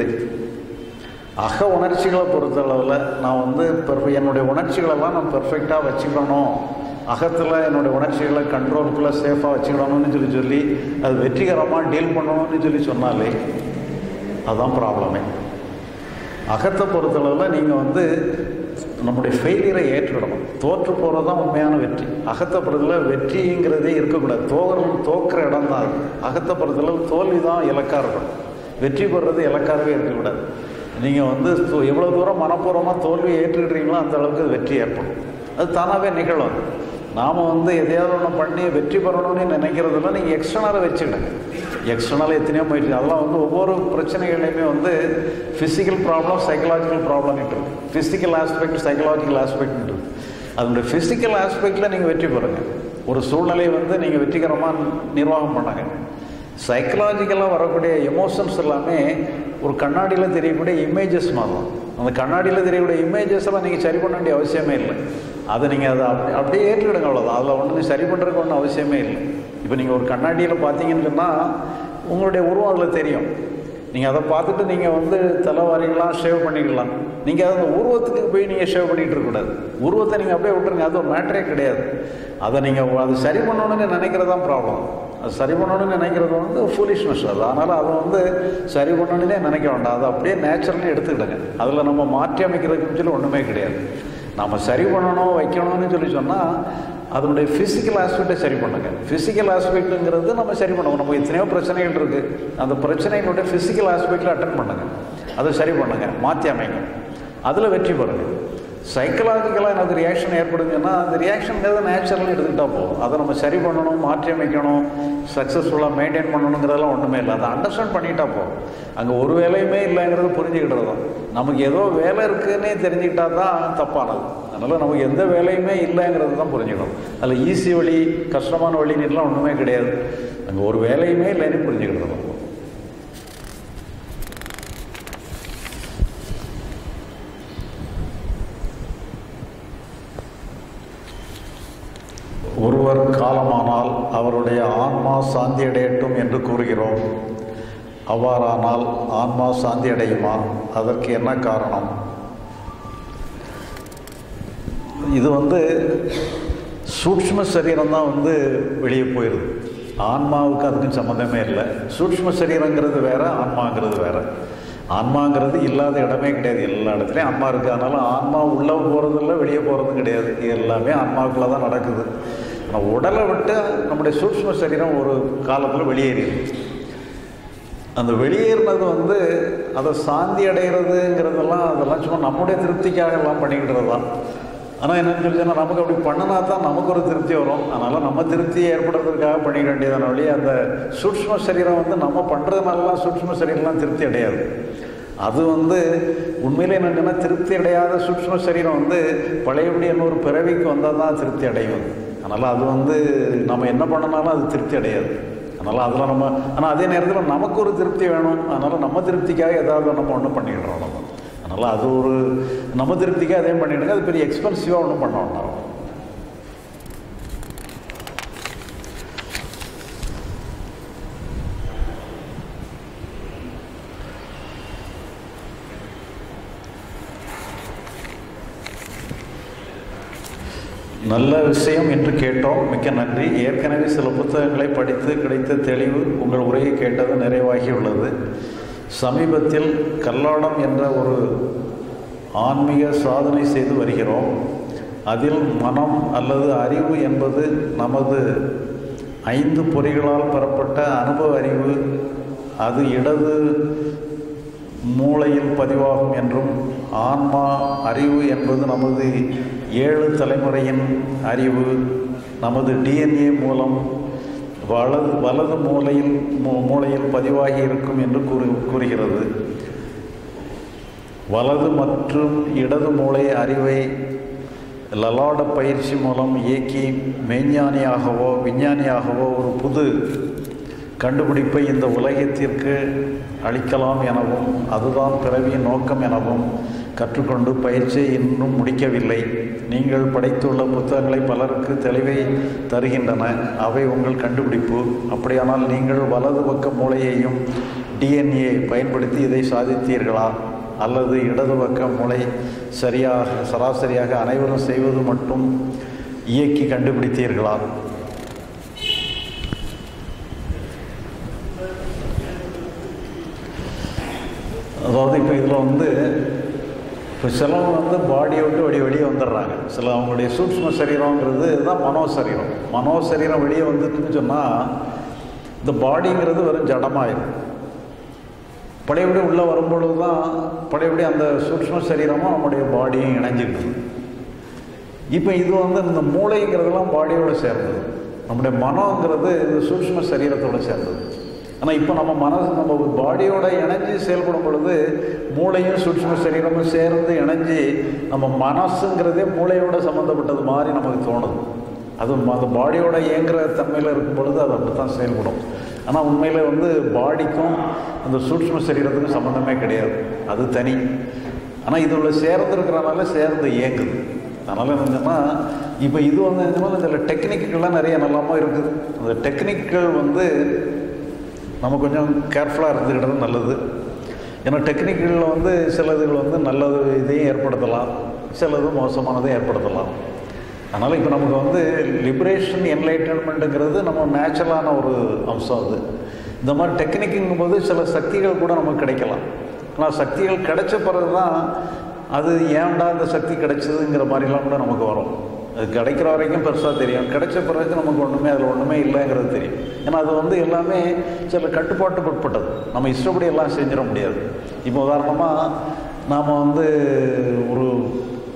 அக உணர்ச்சிகளை பொறுத்தளவில் நான் வந்து என்னுடைய உணர்ச்சிகளெல்லாம் நான் பெர்ஃபெக்டாக வச்சுக்கணும், அகத்தில் என்னுடைய உணர்ச்சிகளை கண்ட்ரோலுக்குள்ளே சேஃபாக வச்சுக்கணும்னு சொல்லி அது வெற்றிகரமாக டீல் பண்ணணும்னு சொல்லி சொன்னாலே அதுதான் ப்ராப்ளமே. அகத்தை பொறுத்தளவில் நீங்கள் வந்து நம்முடைய ஃபெயிலியரை ஏற்றுக்கிடணும். தோற்று போகிறது தான் உண்மையான வெற்றி. அகத்தை பொறுத்தளவு வெற்றிங்கிறதே இருக்கக்கூடாது. தோற்கிற இடம் தான் அது. அகத்தை பொறுத்தளவு தோல்வி தான் இலக்காக இருக்கணும். வெற்றி பெறுறது இலக்காகவே இருக்கக்கூடாது. நீங்கள் வந்து எவ்வளோ தூரம் மனப்பூர்வமாக தோல்வியை ஏற்றுக்கிட்டீங்களோ அந்த அளவுக்கு வெற்றி ஏற்படும். அது தானாகவே நிகழும். நாம் வந்து எதையாவது ஒன்று பண்ணி வெற்றி பெறணும்னு நினைக்கிறதுல நீங்கள் எக்ஸ்டர்னலை வச்சுக்கிடுங்க. எக்ஸ்டர்னல் எத்தனையோ போயிட்டு அதெல்லாம் வந்து ஒவ்வொரு பிரச்சனைகளையுமே வந்து ஃபிசிக்கல் ப்ராப்ளம், சைக்கலாஜிக்கல் ப்ராப்ளம் இருக்குது. ஃபிசிக்கல் ஆஸ்பெக்ட், சைக்கலாஜிக்கல் ஆஸ்பெக்ட் இருக்குது. அதனுடைய ஃபிசிக்கல் ஆஸ்பெக்டில் நீங்கள் வெற்றி பெறுங்க. ஒரு சூழ்நிலையை வந்து நீங்கள் வெற்றிகரமாக நிர்வாகம் பண்ணாங்க. சைக்கலாஜிக்கலாக வரக்கூடிய எமோஷன்ஸ் எல்லாமே ஒரு கண்ணாடியில் தெரியக்கூடிய இமேஜஸ் மாதிரிலாம். அந்த கண்ணாடியில் தெரியக்கூடிய இமேஜஸ் எல்லாம் நீங்கள் சரி பண்ண வேண்டிய அவசியமே இல்லை. அதை நீங்கள் அதை அப்படியே ஏற்றுக்கிடுங்க, அவ்வளோதான். அதில் ஒன்றும் சரி பண்ணுறதுக்கு ஒன்றும் அவசியமே இல்லை. இப்போ நீங்கள் ஒரு கண்ணாடியில் பார்த்தீங்கன்னு சொன்னால் உங்களுடைய உருவம் அதில் தெரியும். நீங்கள் அதை பார்த்துட்டு நீங்கள் வந்து தலைவாரிக்கலாம், ஷேவ் பண்ணிக்கலாம். நீங்கள் அந்த உருவத்துக்கு போய் நீங்கள் ஷேவ் பண்ணிகிட்டு இருக்கக்கூடாது. உருவத்தை நீங்கள் அப்படியே விட்டுருங்க, அது ஒரு மேட்டரே கிடையாது. அதை நீங்கள் அது சரி பண்ணணுன்னு நினைக்கிறது தான் ப்ராப்ளம். அது சரி பண்ணணும்னு நினைக்கிறது வந்து ஃபூலிஷ்னஸ். அது அதனால் அதை வந்து சரி பண்ணணுன்னே நினைக்க வேண்டாம். அதை அப்படியே நேச்சுரலி எடுத்துக்கிடுங்க. அதில் நம்ம மாற்றி அமைக்கிறதுக்குன்னு சொல்லி ஒன்றுமே கிடையாது. நம்ம சரி பண்ணணும், வைக்கணும்னு சொல்லி சொன்னால் அதனுடைய ஃபிசிக்கல் ஆஸ்பெக்டை சரி பண்ணுங்க. ஃபிசிக்கல் ஆஸ்பெக்ட்டுங்கிறது நம்ம சரி பண்ணுவோம். நமக்கு எத்தனையோ பிரச்சனைகள் இருக்குது. அந்த பிரச்சனைகளுடைய ஃபிசிக்கல் ஆஸ்பெக்டில் அட்டன் பண்ணுங்க, அதை சரி பண்ணுங்க, மாற்றி அமைங்க, அதில் வெற்றி பெறுங்க. சைக்கலாஜிக்கலாக எனக்கு ரியாக்ஷன் ஏற்படுதுன்னா அந்த ரியாக்ஷனுங்கிறத நேச்சுரலாக எடுத்துக்கிட்டால் போதும். அதை நம்ம சரி பண்ணணும், மாற்றி அமைக்கணும், சக்ஸஸ்ஃபுல்லாக மெயின்டைன் பண்ணணுங்கிறதெல்லாம் ஒன்றுமே இல்லை. அதை அண்டர்ஸ்டாண்ட் பண்ணிட்டா போதும். அங்கே ஒரு வேலையுமே இல்லைங்கிறது புரிஞ்சுக்கிட்டது தான். நமக்கு ஏதோ வேலை இருக்குன்னே தெரிஞ்சுக்கிட்டா தான் தப்பானது. அதனால் நமக்கு எந்த வேலையுமே இல்லைங்கிறது தான் புரிஞ்சுக்கணும். அதில் ஈஸி வழி, கஷ்டமான வழின்னுலாம் ஒன்றுமே கிடையாது. அங்கே ஒரு வேலையுமே இல்லைன்னு புரிஞ்சுக்கிட்டது தான். ஒருவர் காலமானால் அவருடைய ஆன்மா சாந்தி அடையட்டும் என்று கூறுகிறோம். அவ்வாறானால் ஆன்மா சாந்தி அடையுமா? அதற்கு என்ன காரணம்? இது சூட்ச்ம சரீரம் தான் வெளியே போயிடுது. ஆன்மாவுக்கு அதுக்கும் சம்மந்தமே இல்லை. சூட்ச்ம சரீரங்கிறது வேற, ஆன்மாங்கிறது வேற. ஆன்மாங்கிறது இல்லாத இடமே கிடையாது. எல்லா இடத்துலையும் ஆன்மா இருக்குது. அதனால ஆன்மா உள்ளே போகிறதில்ல, வெளியே போகிறதும் கிடையாது. எல்லாமே ஆன்மாவுக்குள்ளே தான் நடக்குது. ஆனால் உடலை விட்டு நம்முடைய சூட்ச்ம சரீரம் ஒரு காலத்தில் வெளியேறிடுது. அந்த வெளியேறினது அதை சாந்தி அடைகிறதுங்கிறதெல்லாம் அதெல்லாம் சும்மா நம்முடைய திருப்திக்காக எல்லாம் பண்ணிக்கிட்டது தான். ஆனால் என்னென்னு சொல்லிச்சுன்னா, நமக்கு அப்படி பண்ணினா தான் நமக்கு ஒரு திருப்தி வரும். அதனால் நம்ம திருப்தியை ஏற்படுறதுக்காக பண்ணிக்க வேண்டியதான வழி. அந்த சூட்ச்ம சரீரம் நம்ம பண்ணுறதுனாலலாம் சூட்ச்ம சரீரம்லாம் திருப்தி அடையாது. அது உண்மையிலே என்னென்னா, திருப்தி அடையாத சூட்ச்ம சரீரம் பழையபடி இன்னொரு பிறவிக்கு வந்தால் தான் திருப்தி அடையும். அதனால் அது நம்ம என்ன பண்ணனாலும் அது திருப்தி அடையாது. அதனால் அதில் நம்ம, ஆனால் அதே நேரத்தில் நமக்கு ஒரு திருப்தி வேணும். அதனால் நம்ம திருப்திக்காக ஏதாவது நம்ம ஒன்றும் பண்ணிக்கிடுறோம் நம்ம. அதனால் அது ஒரு நம்ம திருப்திக்காக அதையும் பண்ணிவிடுங்க. அது பெரிய எக்ஸ்பென்சிவாக ஒன்றும் பண்ண வேண்டாம். நல்ல விஷயம் என்று கேட்டோம். மிக்க நன்றி. ஏற்கனவே சில புத்தகங்களை படித்து கிடைத்த தெளிவு உங்கள் உரையை கேட்டது நிறைவாகியுள்ளது. சமீபத்தில் கல்லாடம் என்ற ஒரு ஆன்மீக சாதனை செய்து வருகிறோம். அதில் மனம் அல்லது அறிவு என்பது நமது 5 பொறிகளால் பெறப்பட்ட அனுபவ அறிவு. அது இடது மூளையில் பதிவாகும் என்றும், ஆன்மா அறிவு என்பது நமது 7 தலைமுறையின் அறிவு, நமது டிஎன்ஏ மூலம் வலது மூளையில் பதிவாகி இருக்கும் என்று கூறுகிறது. வலது மற்றும் இடது மூளை அறிவை லலாட பயிற்சி மூலம் இயக்கி மெய்ஞானியாகவோ விஞ்ஞானியாகவோ ஒரு புது கண்டுபிடிப்பை இந்த உலகத்திற்கு அளிக்கலாம் எனவும், அதுதான் பிறவியின் நோக்கம் எனவும் கற்றுக்கொண்டு பயிற்சியை இன்னும் முடிக்கவில்லை. நீங்கள் படைத்துள்ள புத்தகங்களை பலருக்கு தெளிவை தருகின்றன. அவை உங்கள் கண்டுபிடிப்பு. அப்படியானால் நீங்கள் வலது பக்க மூளையையும் டிஎன்ஏ பயன்படுத்தி இதை சாதித்தீர்களா? அல்லது இடது பக்க மூளை சராசரியாக அனைவரும் செய்வது மட்டும் இயக்கி கண்டுபிடித்தீர்களா? அதாவது இப்போ இதில் இப்போ சிலவங்க பாடியை விட்டு வெளியே வந்துடுறாங்க. சில அவங்களுடைய சூட்ச்ம சரீரங்கிறது இதுதான் மனோசரீரம். மனோசரீரம் வெளியே வந்துட்டுன்னு சொன்னால் இந்த பாடிங்கிறது வெறும் ஜடமாயிடும். பழையபடி உள்ளே வரும்பொழுது தான் பழையபடி அந்த சூட்ச்ம சரீரமும் நம்முடைய பாடியும் இணைஞ்சிக்கிட்டு. இப்போ இது இந்த மூளைங்கிறதெல்லாம் பாடியோடு சேர்ந்தது. நம்முடைய மனோங்கிறது இந்த சூட்ச்ம சரீரத்தோடு சேர்ந்தது. ஆனால் இப்போ நம்ம பாடியோட இணைஞ்சி செயல்படும் பொழுது மூளையும் சூட்ச்ம சரீரமும் சேர்ந்து இணைஞ்சி நம்ம மனசுங்கிறதே மூளையோட சம்மந்தப்பட்டது மாதிரி நமக்கு தோணுது. அது அந்த பாடியோட இயங்குகிற தன்மையில் இருக்கும் பொழுது அது அப்படி தான் செயல்படும். ஆனால் உண்மையில் பாடிக்கும் அந்த சூட்ச்ம சரீரத்துக்கும் சம்மந்தமே கிடையாது. அது தனி. ஆனால் இதோட சேர்ந்துருக்கிறனால சேர்ந்து இயங்குது. அதனால் என்னன்னா, இப்போ இது என்னன்னா சில டெக்னிக்குகள்லாம் நிறைய நல்லாமோ இருக்குது. அந்த டெக்னிக்குகள் நம்ம கொஞ்சம் கேர்ஃபுல்லாக இருந்துக்கிட்டது நல்லது. ஏன்னா டெக்னிக்குகளில் சில இதுகள் நல்லது இதையும் ஏற்படுத்தலாம், சிலது மோசமானதையும் ஏற்படுத்தலாம். அதனால் இப்போ நமக்கு லிபரேஷன் என்லைட்டன்மெண்ட்டுங்கிறது நம்ம நேச்சுரலான ஒரு அம்சம். அது இந்த மாதிரி டெக்னிக்குங்கும் போது சில சக்திகள் கூட நமக்கு கிடைக்கலாம். ஆனால் சக்திகள் கிடைச்ச பிறகு தான் அது ஏன்டா இந்த சக்தி கிடைச்சதுங்கிற மாதிரிலாம் கூட நமக்கு வரும். அது கிடைக்கிற வரைக்கும் பெருசாக தெரியும். கிடைச்ச பிறகு நமக்கு அதில் ஒன்றுமே இல்லைங்கிறது தெரியும். ஏன்னா அது எல்லாமே சில கட்டுப்பாட்டுக்கு உட்பட்டது. நம்ம இஷ்டப்படி எல்லாம் செஞ்சிட முடியாது. இப்போ உதாரணமாக நாம் ஒரு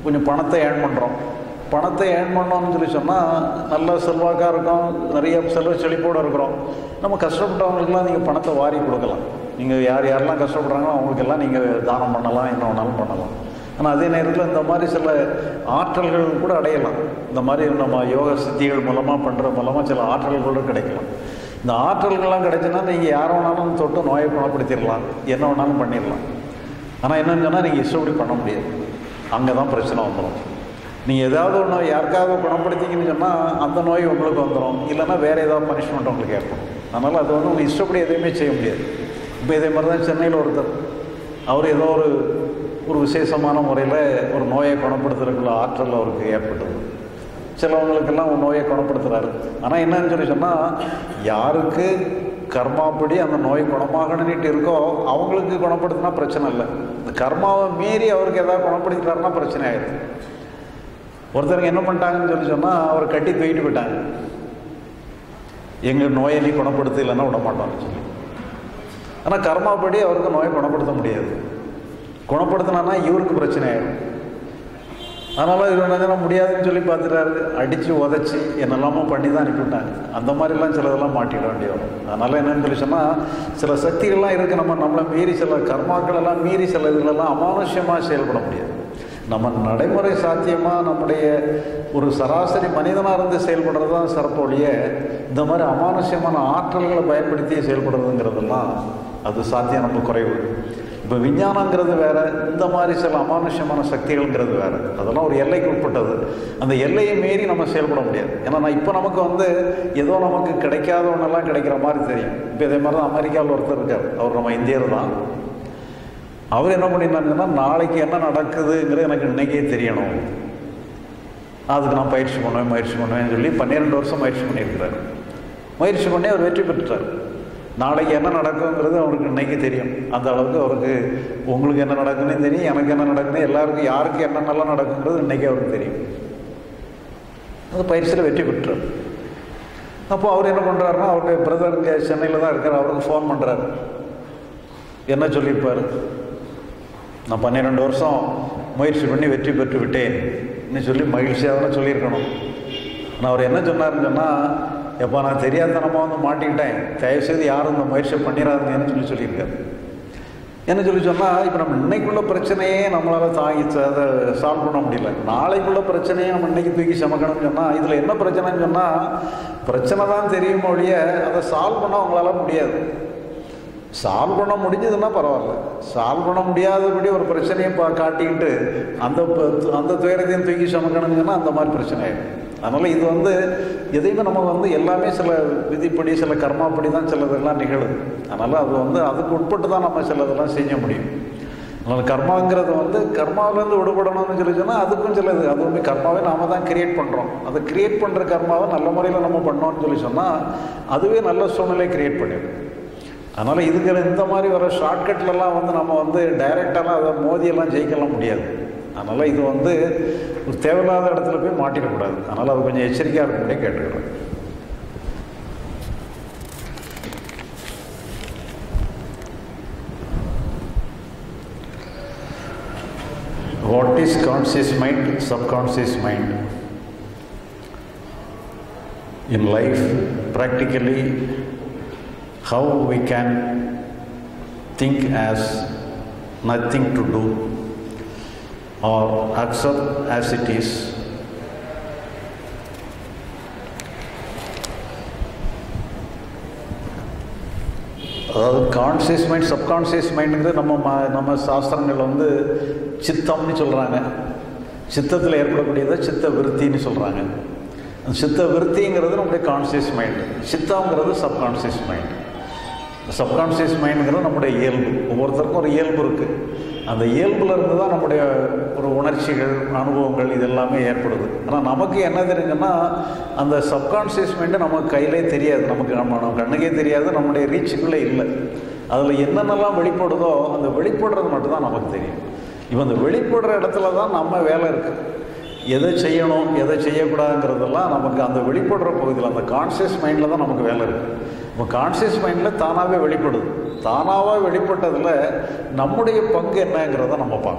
கொஞ்சம் பணத்தை ஏர்ன் பண்ணுறோம். பணத்தை ஏர்ன் பண்ணோம்னு சொல்லி சொன்னால் நல்ல செல்வாக்காக இருக்கும், நிறைய செல்வ செழிப்போடு இருக்கிறோம். நம்ம கஷ்டப்பட்டவங்களுக்கெல்லாம் நீங்கள் பணத்தை வாரி கொடுக்கலாம். நீங்கள் யாரெல்லாம் கஷ்டப்படுறாங்களோ அவங்களுக்கெல்லாம் நீங்கள் தானம் பண்ணலாம், என்ன வேணாலும் பண்ணலாம். ஆனால் அதே நேரத்தில் இந்த மாதிரி சில ஆற்றல்கள் கூட அடையலாம். இந்த மாதிரி நம்ம யோக சித்திகள் மூலமாக பண்ணுற மூலமாக சில ஆற்றல்கள் கூட கிடைக்கலாம். இந்த ஆற்றல்கள்லாம் கிடைச்சுன்னா நீங்கள் யாரை வேணாலும் தொட்டு நோயை குணப்படுத்திடலாம், என்ன வேணாலும் பண்ணிடலாம். ஆனால் என்னன்னு சொன்னால் நீங்கள் இஷ்டப்படி பண்ண முடியாது. அங்கே தான் பிரச்சனை வந்துடும். நீங்கள் ஏதாவது ஒன்று யாருக்காவது குணப்படுத்திங்கன்னு சொன்னால் அந்த நோய் உங்களுக்கு வந்துடும், இல்லைன்னா வேறு ஏதாவது பனிஷ்மெண்ட் உங்களுக்கு ஏற்படும். அதனால் அது வந்து உங்கள் இஷ்டப்படி எதுவுமே செய்ய முடியாது. இப்போ இதே மாதிரி தான் சென்னையில் ஒருத்தர், அவர் ஏதோ ஒரு விசேஷமான முறையில் ஒரு நோயை குணப்படுத்துறதுக்குள்ள ஆற்றல் அவருக்கு ஏற்பட்டது. சிலவங்களுக்கெல்லாம் ஒரு நோயை குணப்படுத்துகிறாரு. ஆனால் என்னன்னு சொல்லி சொன்னால், யாருக்கு கர்மாப்படி அந்த நோய் குணமாகணுன்னுட்டு இருக்கோ அவங்களுக்கு குணப்படுத்தினா பிரச்சனை இல்லை. இந்த கர்மாவை மீறி அவருக்கு ஏதாவது குணப்படுத்திட்டாருன்னா பிரச்சனை ஆயிடுது. ஒருத்தருக்கு என்ன பண்ணிட்டாங்கன்னு சொல்லி சொன்னால், அவரை கட்டி தூக்கிட்டு போயிட்டாங்க. எங்கள் நோயை நீ குணப்படுத்த, இல்லைன்னா விட மாட்டோம்னு சொல்லி. ஆனால் கர்மாப்படி அவருக்கு நோயை குணப்படுத்த முடியாது. குணப்படுத்தினா இவருக்கு பிரச்சனை ஆயிடும். அதனால் இவர் என்ன முடியாதுன்னு சொல்லி பார்த்துட்டாரு, அடித்து உதச்சி என்னெல்லாமோ பண்ணி தான் அனுப்பிவிட்டாங்க. அந்த மாதிரிலாம் சிலதெல்லாம் மாட்டிட வேண்டிய வரும். அதனால் என்னன்னு சொல்லி சொன்னால், சில சக்திகள்லாம் இருக்குது. நம்மளை மீறி சில கர்மாக்கள் எல்லாம் மீறி சில இதிலெல்லாம் அமானுஷ்யமாக செயல்பட முடியாது. நம்ம நடைமுறை சாத்தியமாக நம்முடைய ஒரு சராசரி மனிதனாக இருந்து செயல்படுறது தான் சிறப்பொழிய, இந்த மாதிரி அமானுஷ்யமான ஆற்றல்களை பயன்படுத்தி செயல்படுறதுங்கிறதெல்லாம் அது சாத்தியம் நம்ம குறைவு. இப்போ விஞ்ஞானங்கிறது வேறு, இந்த மாதிரி சில அமானுஷ்யமான சக்திகள்ங்கிறது வேறு. அதெல்லாம் ஒரு எல்லைக்கு உட்பட்டது. அந்த எல்லையை மீறி நம்ம செயல்பட முடியாது. ஏன்னா இப்போ நமக்கு வந்து ஏதோ நமக்கு கிடைக்காத ஒன்றெல்லாம் கிடைக்கிற மாதிரி தெரியும். இப்போ இதே மாதிரி தான் அமெரிக்காவில் ஒருத்தர் இருக்கார், அவர் நம்ம இந்தியர் தான். அவர் என்ன பண்ணினாருன்னா, நாளைக்கு என்ன நடக்குதுங்கிறது எனக்கு இன்றைக்கே தெரியணும், அதுக்கு நான் பயிற்சி பண்ணுவேன்னு சொல்லி 12 வருஷம் முயற்சி பண்ணியிருக்கிறார். முயற்சி பண்ணி அவர் வெற்றி பெற்றுட்டார். நாளைக்கு என்ன நடக்குங்கிறது அவருக்கு இன்றைக்கி தெரியும். அந்த அளவுக்கு அவருக்கு உங்களுக்கு என்ன நடக்குன்னு தெரியும், எனக்கு என்ன நடக்குன்னு, எல்லாருக்கும் யாருக்கு என்னென்னலாம் நடக்குங்கிறது இன்றைக்கி அவருக்கு தெரியும். அந்த பயிற்சியில் வெற்றி பெற்றார். அப்போது அவர் என்ன பண்ணுறாருன்னா, அவருடைய பிரதர் இங்கே சென்னையில் தான் இருக்கார். அவருக்கு ஃபோன் பண்ணுறாரு. என்ன சொல்லியிருப்பார், நான் 12 வருஷம் முயற்சி பண்ணி வெற்றி பெற்று விட்டேன்னு சொல்லி மகிழ்ச்சியாக தானே சொல்லியிருக்கணும். ஆனால் அவர் என்ன சொன்னார்ன்னு சொன்னால், எப்போ நான் தெரியாதனமாக வந்து மாட்டிக்கிட்டேன், தயவுசெய்து யாரும் இந்த முயற்சியை பண்ணிடாதுங்கன்னு சொல்லியிருக்காரு. என்ன சொல்லி சொன்னால், இப்போ நம்ம இன்னைக்குள்ள பிரச்சனையே நம்மளால் அதை சால்வ் பண்ண முடியல. நாளைக்குள்ள பிரச்சனையை நம்ம இன்னைக்கு தூக்கி சமக்கணும்னு சொன்னால், இதில் என்ன பிரச்சனைன்னு சொன்னால், பிரச்சனை தான் தெரியும் ஒழிய அதை சால்வ் பண்ண அவங்களால முடியாது. சால்வ் பண்ண முடிஞ்சதுன்னா பரவாயில்ல. சால்வ் பண்ண முடியாதபடி ஒரு பிரச்சனையை காட்டிக்கிட்டு அந்த துயரத்தையும் தூக்கி சமக்கணும்னு சொன்னால் அந்த மாதிரி பிரச்சனை ஆகிடும். அதனால் இது வந்து எதையுமே நம்ம வந்து எல்லாமே சில விதிப்படி சில கர்மாப்படி தான் சிலதெல்லாம் நிகழுது. அதனால் அது வந்து அதுக்கு உட்பட்டு தான் நம்ம சிலதெல்லாம் செய்ய முடியும். அதனால் கர்மாங்கிறது வந்து கர்மாவிலேருந்து விடுபடணும்னு சொல்லி சொன்னால் அதுக்கும் சிலது, அது வந்து கர்மாவே நாம் தான் கிரியேட் பண்ணுறோம். அதை கிரியேட் பண்ணுற கர்மாவை நல்ல முறையில் நம்ம பண்ணோம்னு சொல்லி சொன்னால் அதுவே நல்ல சூழ்நிலை கிரியேட் பண்ணிடும். அதனால் இதுக்கு இந்த மாதிரி வர ஷார்ட்கட்லலாம் வந்து நம்ம வந்து டைரெக்டாலாம் அதை மோதியெல்லாம் ஜெயிக்கலாம் முடியாது. அதனால் இது வந்து ஒரு தேவையில்லாத இடத்துல போய் மாட்டிடக்கூடாது. அதனால் அது கொஞ்சம் எச்சரிக்கையாக இருக்கும்படியே கேட்டுக்கிறேன். What is conscious mind, subconscious mind? In life, practically, how we can think as nothing to do or accept as it is. அதாவது கான்சியஸ் மைண்ட் சப்கான்சியஸ் மைண்டுங்கிறது நம்ம சாஸ்திரங்கள் வந்து சித்தம்னு சொல்கிறாங்க. சித்தத்தில் ஏற்படக்கூடியதை சித்த விருத்தின்னு சொல்கிறாங்க. அந்த சித்த விருத்திங்கிறது நம்முடைய கான்சியஸ் மைண்டு, சித்தங்கிறது சப்கான்சியஸ் மைண்டு. சப்கான்சியஸ் மைண்டுங்கிறது நம்முடைய இயல்பு. ஒவ்வொருத்தருக்கும் ஒரு இயல்பு இருக்குது. அந்த இயல்பில் இருந்து தான் நம்முடைய ஒரு உணர்ச்சிகள் அனுபவங்கள் இதெல்லாமே ஏற்படுது. ஆனால் நமக்கு என்ன தெரிஞ்சுன்னா, அந்த சப்கான்சியஸ் மைண்டு நமக்கு கையிலே தெரியாது, நம்ம கண்ணுக்கே தெரியாது, நம்முடைய ரீச்சுக்குள்ளே இல்லை. அதில் என்னென்னலாம் வெளிப்படுதோ அந்த வெளிப்படுறது மட்டும்தான் நமக்கு தெரியும். இப்போ அந்த வெளிப்படுற இடத்துல தான் நம்ம வேலை இருக்குது. எதை செய்யணும் எதை செய்யக்கூடாதுங்கிறதெல்லாம் நமக்கு அந்த வெளிப்படுற பகுதியில் அந்த கான்சியஸ் மைண்டில் தான் நமக்கு வேலை இருக்குது. இப்போ கான்சியஸ் மைண்டில் தானாகவே வெளிப்படுது. தானாக வெளிப்பட்டதில் நம்முடைய பங்கு என்னங்கிறத நம்ம பார்க்கணும்.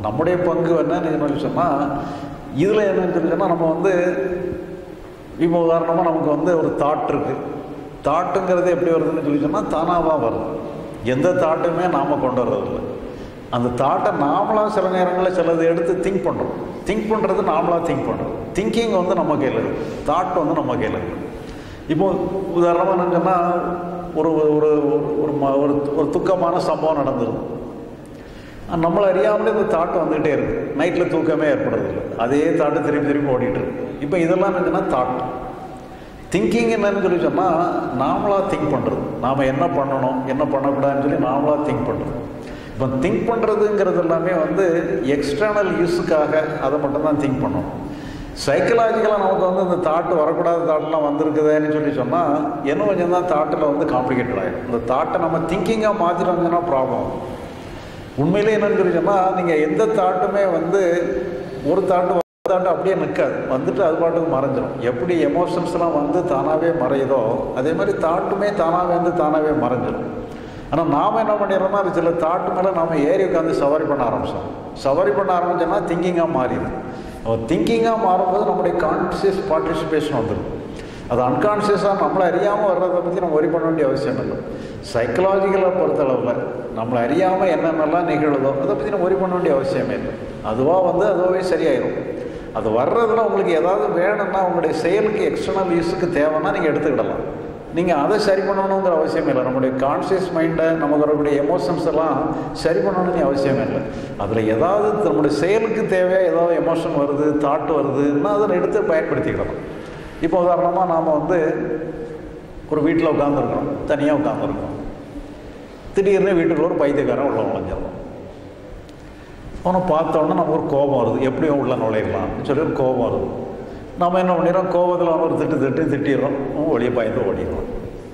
நம்முடைய பங்கு என்னன்னு சொன்னால் இதில் என்னன்னு சொல்லி சொன்னால் நம்ம வந்து இப்போ உதாரணமாக நமக்கு வந்து ஒரு தாட் இருக்குது. தாட்டுங்கிறது எப்படி வருதுன்னு சொல்லி சொன்னால் தானாக வருது. எந்த தாட்டுமே நாம் கொண்டு வர்றதில்லை. அந்த தாட்டை நாமளாக சில நேரங்களில் சிலது எடுத்து திங்க் பண்ணுறோம். திங்க் பண்ணுறது நாமளாக திங்க் பண்ணுறோம். திங்கிங் வந்து நம்ம கையில் இருக்குது, தாட் வந்து நம்ம கையில் இருக்குது. இப்போது உதாரணமாக என்னன்னு சொன்னால் ஒரு ஒரு ஒரு ஒரு துக்கமான சம்பவம் நடந்துருது. நம்மளை அறியாமலே இந்த தாட்டு வந்துகிட்டே இருக்குது. நைட்டில் தூக்கமே ஏற்படுறதில்லை, அதே தாட்டு திரும்பி திரும்பி ஓடிட்டு இருக்கு. இப்போ இதெல்லாம் என்னன்னா தாட். திங்கிங் என்னன்னு சொல்லி சொன்னால் நாமளாக திங்க் பண்ணுறது, நாம் என்ன பண்ணணும் என்ன பண்ணக்கூடாதுன்னு சொல்லி நாமளாக திங்க் பண்ணுறது. இப்போ திங்க் பண்ணுறதுங்கிறது எல்லாமே வந்து எக்ஸ்டர்னல் யூஸுக்காக அதை மட்டும்தான் திங்க் பண்ணணும். சைக்கலாஜிக்கலாக நமக்கு வந்து இந்த தாட்டு வரக்கூடாத தாட்டெலாம் வந்திருக்குதுன்னு சொல்லி சொன்னால் இன்னும் கொஞ்சம் தான் தாட்டில் வந்து காம்ப்ளிகேட்டட் ஆகிடும். இந்த தாட்டை நம்ம திங்கிங்காக மாற்றிட்டோம்னா ப்ராப்ளம். உண்மையிலே என்னன்னு சொல்லி சொன்னால் நீங்கள் எந்த தாட்டுமே வந்து ஒரு தாட்டு அப்படியே நிற்காது, வந்துட்டு அது பாட்டுக்கு மறைஞ்சிடும். எப்படி எமோஷன்ஸ்லாம் வந்து தானாகவே மறையுதோ அதே மாதிரி தாட்டுமே தானாகவே வந்து தானாகவே மறைஞ்சிடும். ஆனால் நாம் என்ன பண்ணிடுறோம்னா அது சில தாட்டு மேலே நாம் ஏறி உட்காந்து சவாரி பண்ண ஆரம்பிச்சோம். சவாரி பண்ண ஆரம்பிச்சோன்னா திங்கிங்காக மாறிடுது. திங்கிங்காக மாறும்போது நம்முடைய கான்சியஸ் பார்ட்டிசிபேஷன் வந்துடும். அது அன்கான்சியஸாக நம்மளை அறியாமல் வர்றதை பற்றி நம்ம ஒரி பண்ண வேண்டிய அவசியம் இல்லை. சைக்கலாஜிக்கலாக பொறுத்தளவில் நம்மளை அறியாமல் என்னென்னலாம் நிகழுதோ அதை பற்றி நம்ம ஒரி பண்ண வேண்டிய அவசியமே இல்லை. அதுவாக வந்து அதுவாகவே சரியாயிடும். அது வர்றதுல உங்களுக்கு ஏதாவது வேணும்னா உங்களுடைய செயலுக்கு எக்ஸ்டர்னல் யூஸுக்கு தேவைன்னா நீங்கள் எடுத்துக்கிடலாம். நீங்கள் அதை சரி பண்ணணுங்கிற அவசியம் இல்லை. நம்முடைய கான்சியஸ் மைண்டை நமக்கு வரக்கூடிய எமோஷன்ஸ் எல்லாம் சரி பண்ணணும்னு அவசியமே இல்லை. அதில் ஏதாவது நம்முடைய செயலுக்கு தேவையாக ஏதாவது எமோஷன் வருது, தாட் வருதுன்னா அதை எடுத்து பயன்படுத்திக்கிடலாம். இப்போ உதாரணமாக நாம் வந்து ஒரு வீட்டில் உட்காந்துருக்கோம், தனியாக உட்காந்துருக்கோம். திடீர்னு வீட்டுக்குள்ள ஒரு பைத்தியக்காரன் உள்ள நுழைஞ்சிடறோம். அவனை பார்த்தோன்னா நமக்கு ஒரு கோபம் வருது, எப்படியும் உள்ள நுழையலாம்னு சொல்லி ஒரு கோபம் வருது. நம்ம என்ன பண்ணிடுறோம், கோபத்தில் அவன் ஒரு திட்டிடுறோம், வெளியே பயந்து ஓடிடுறோம்.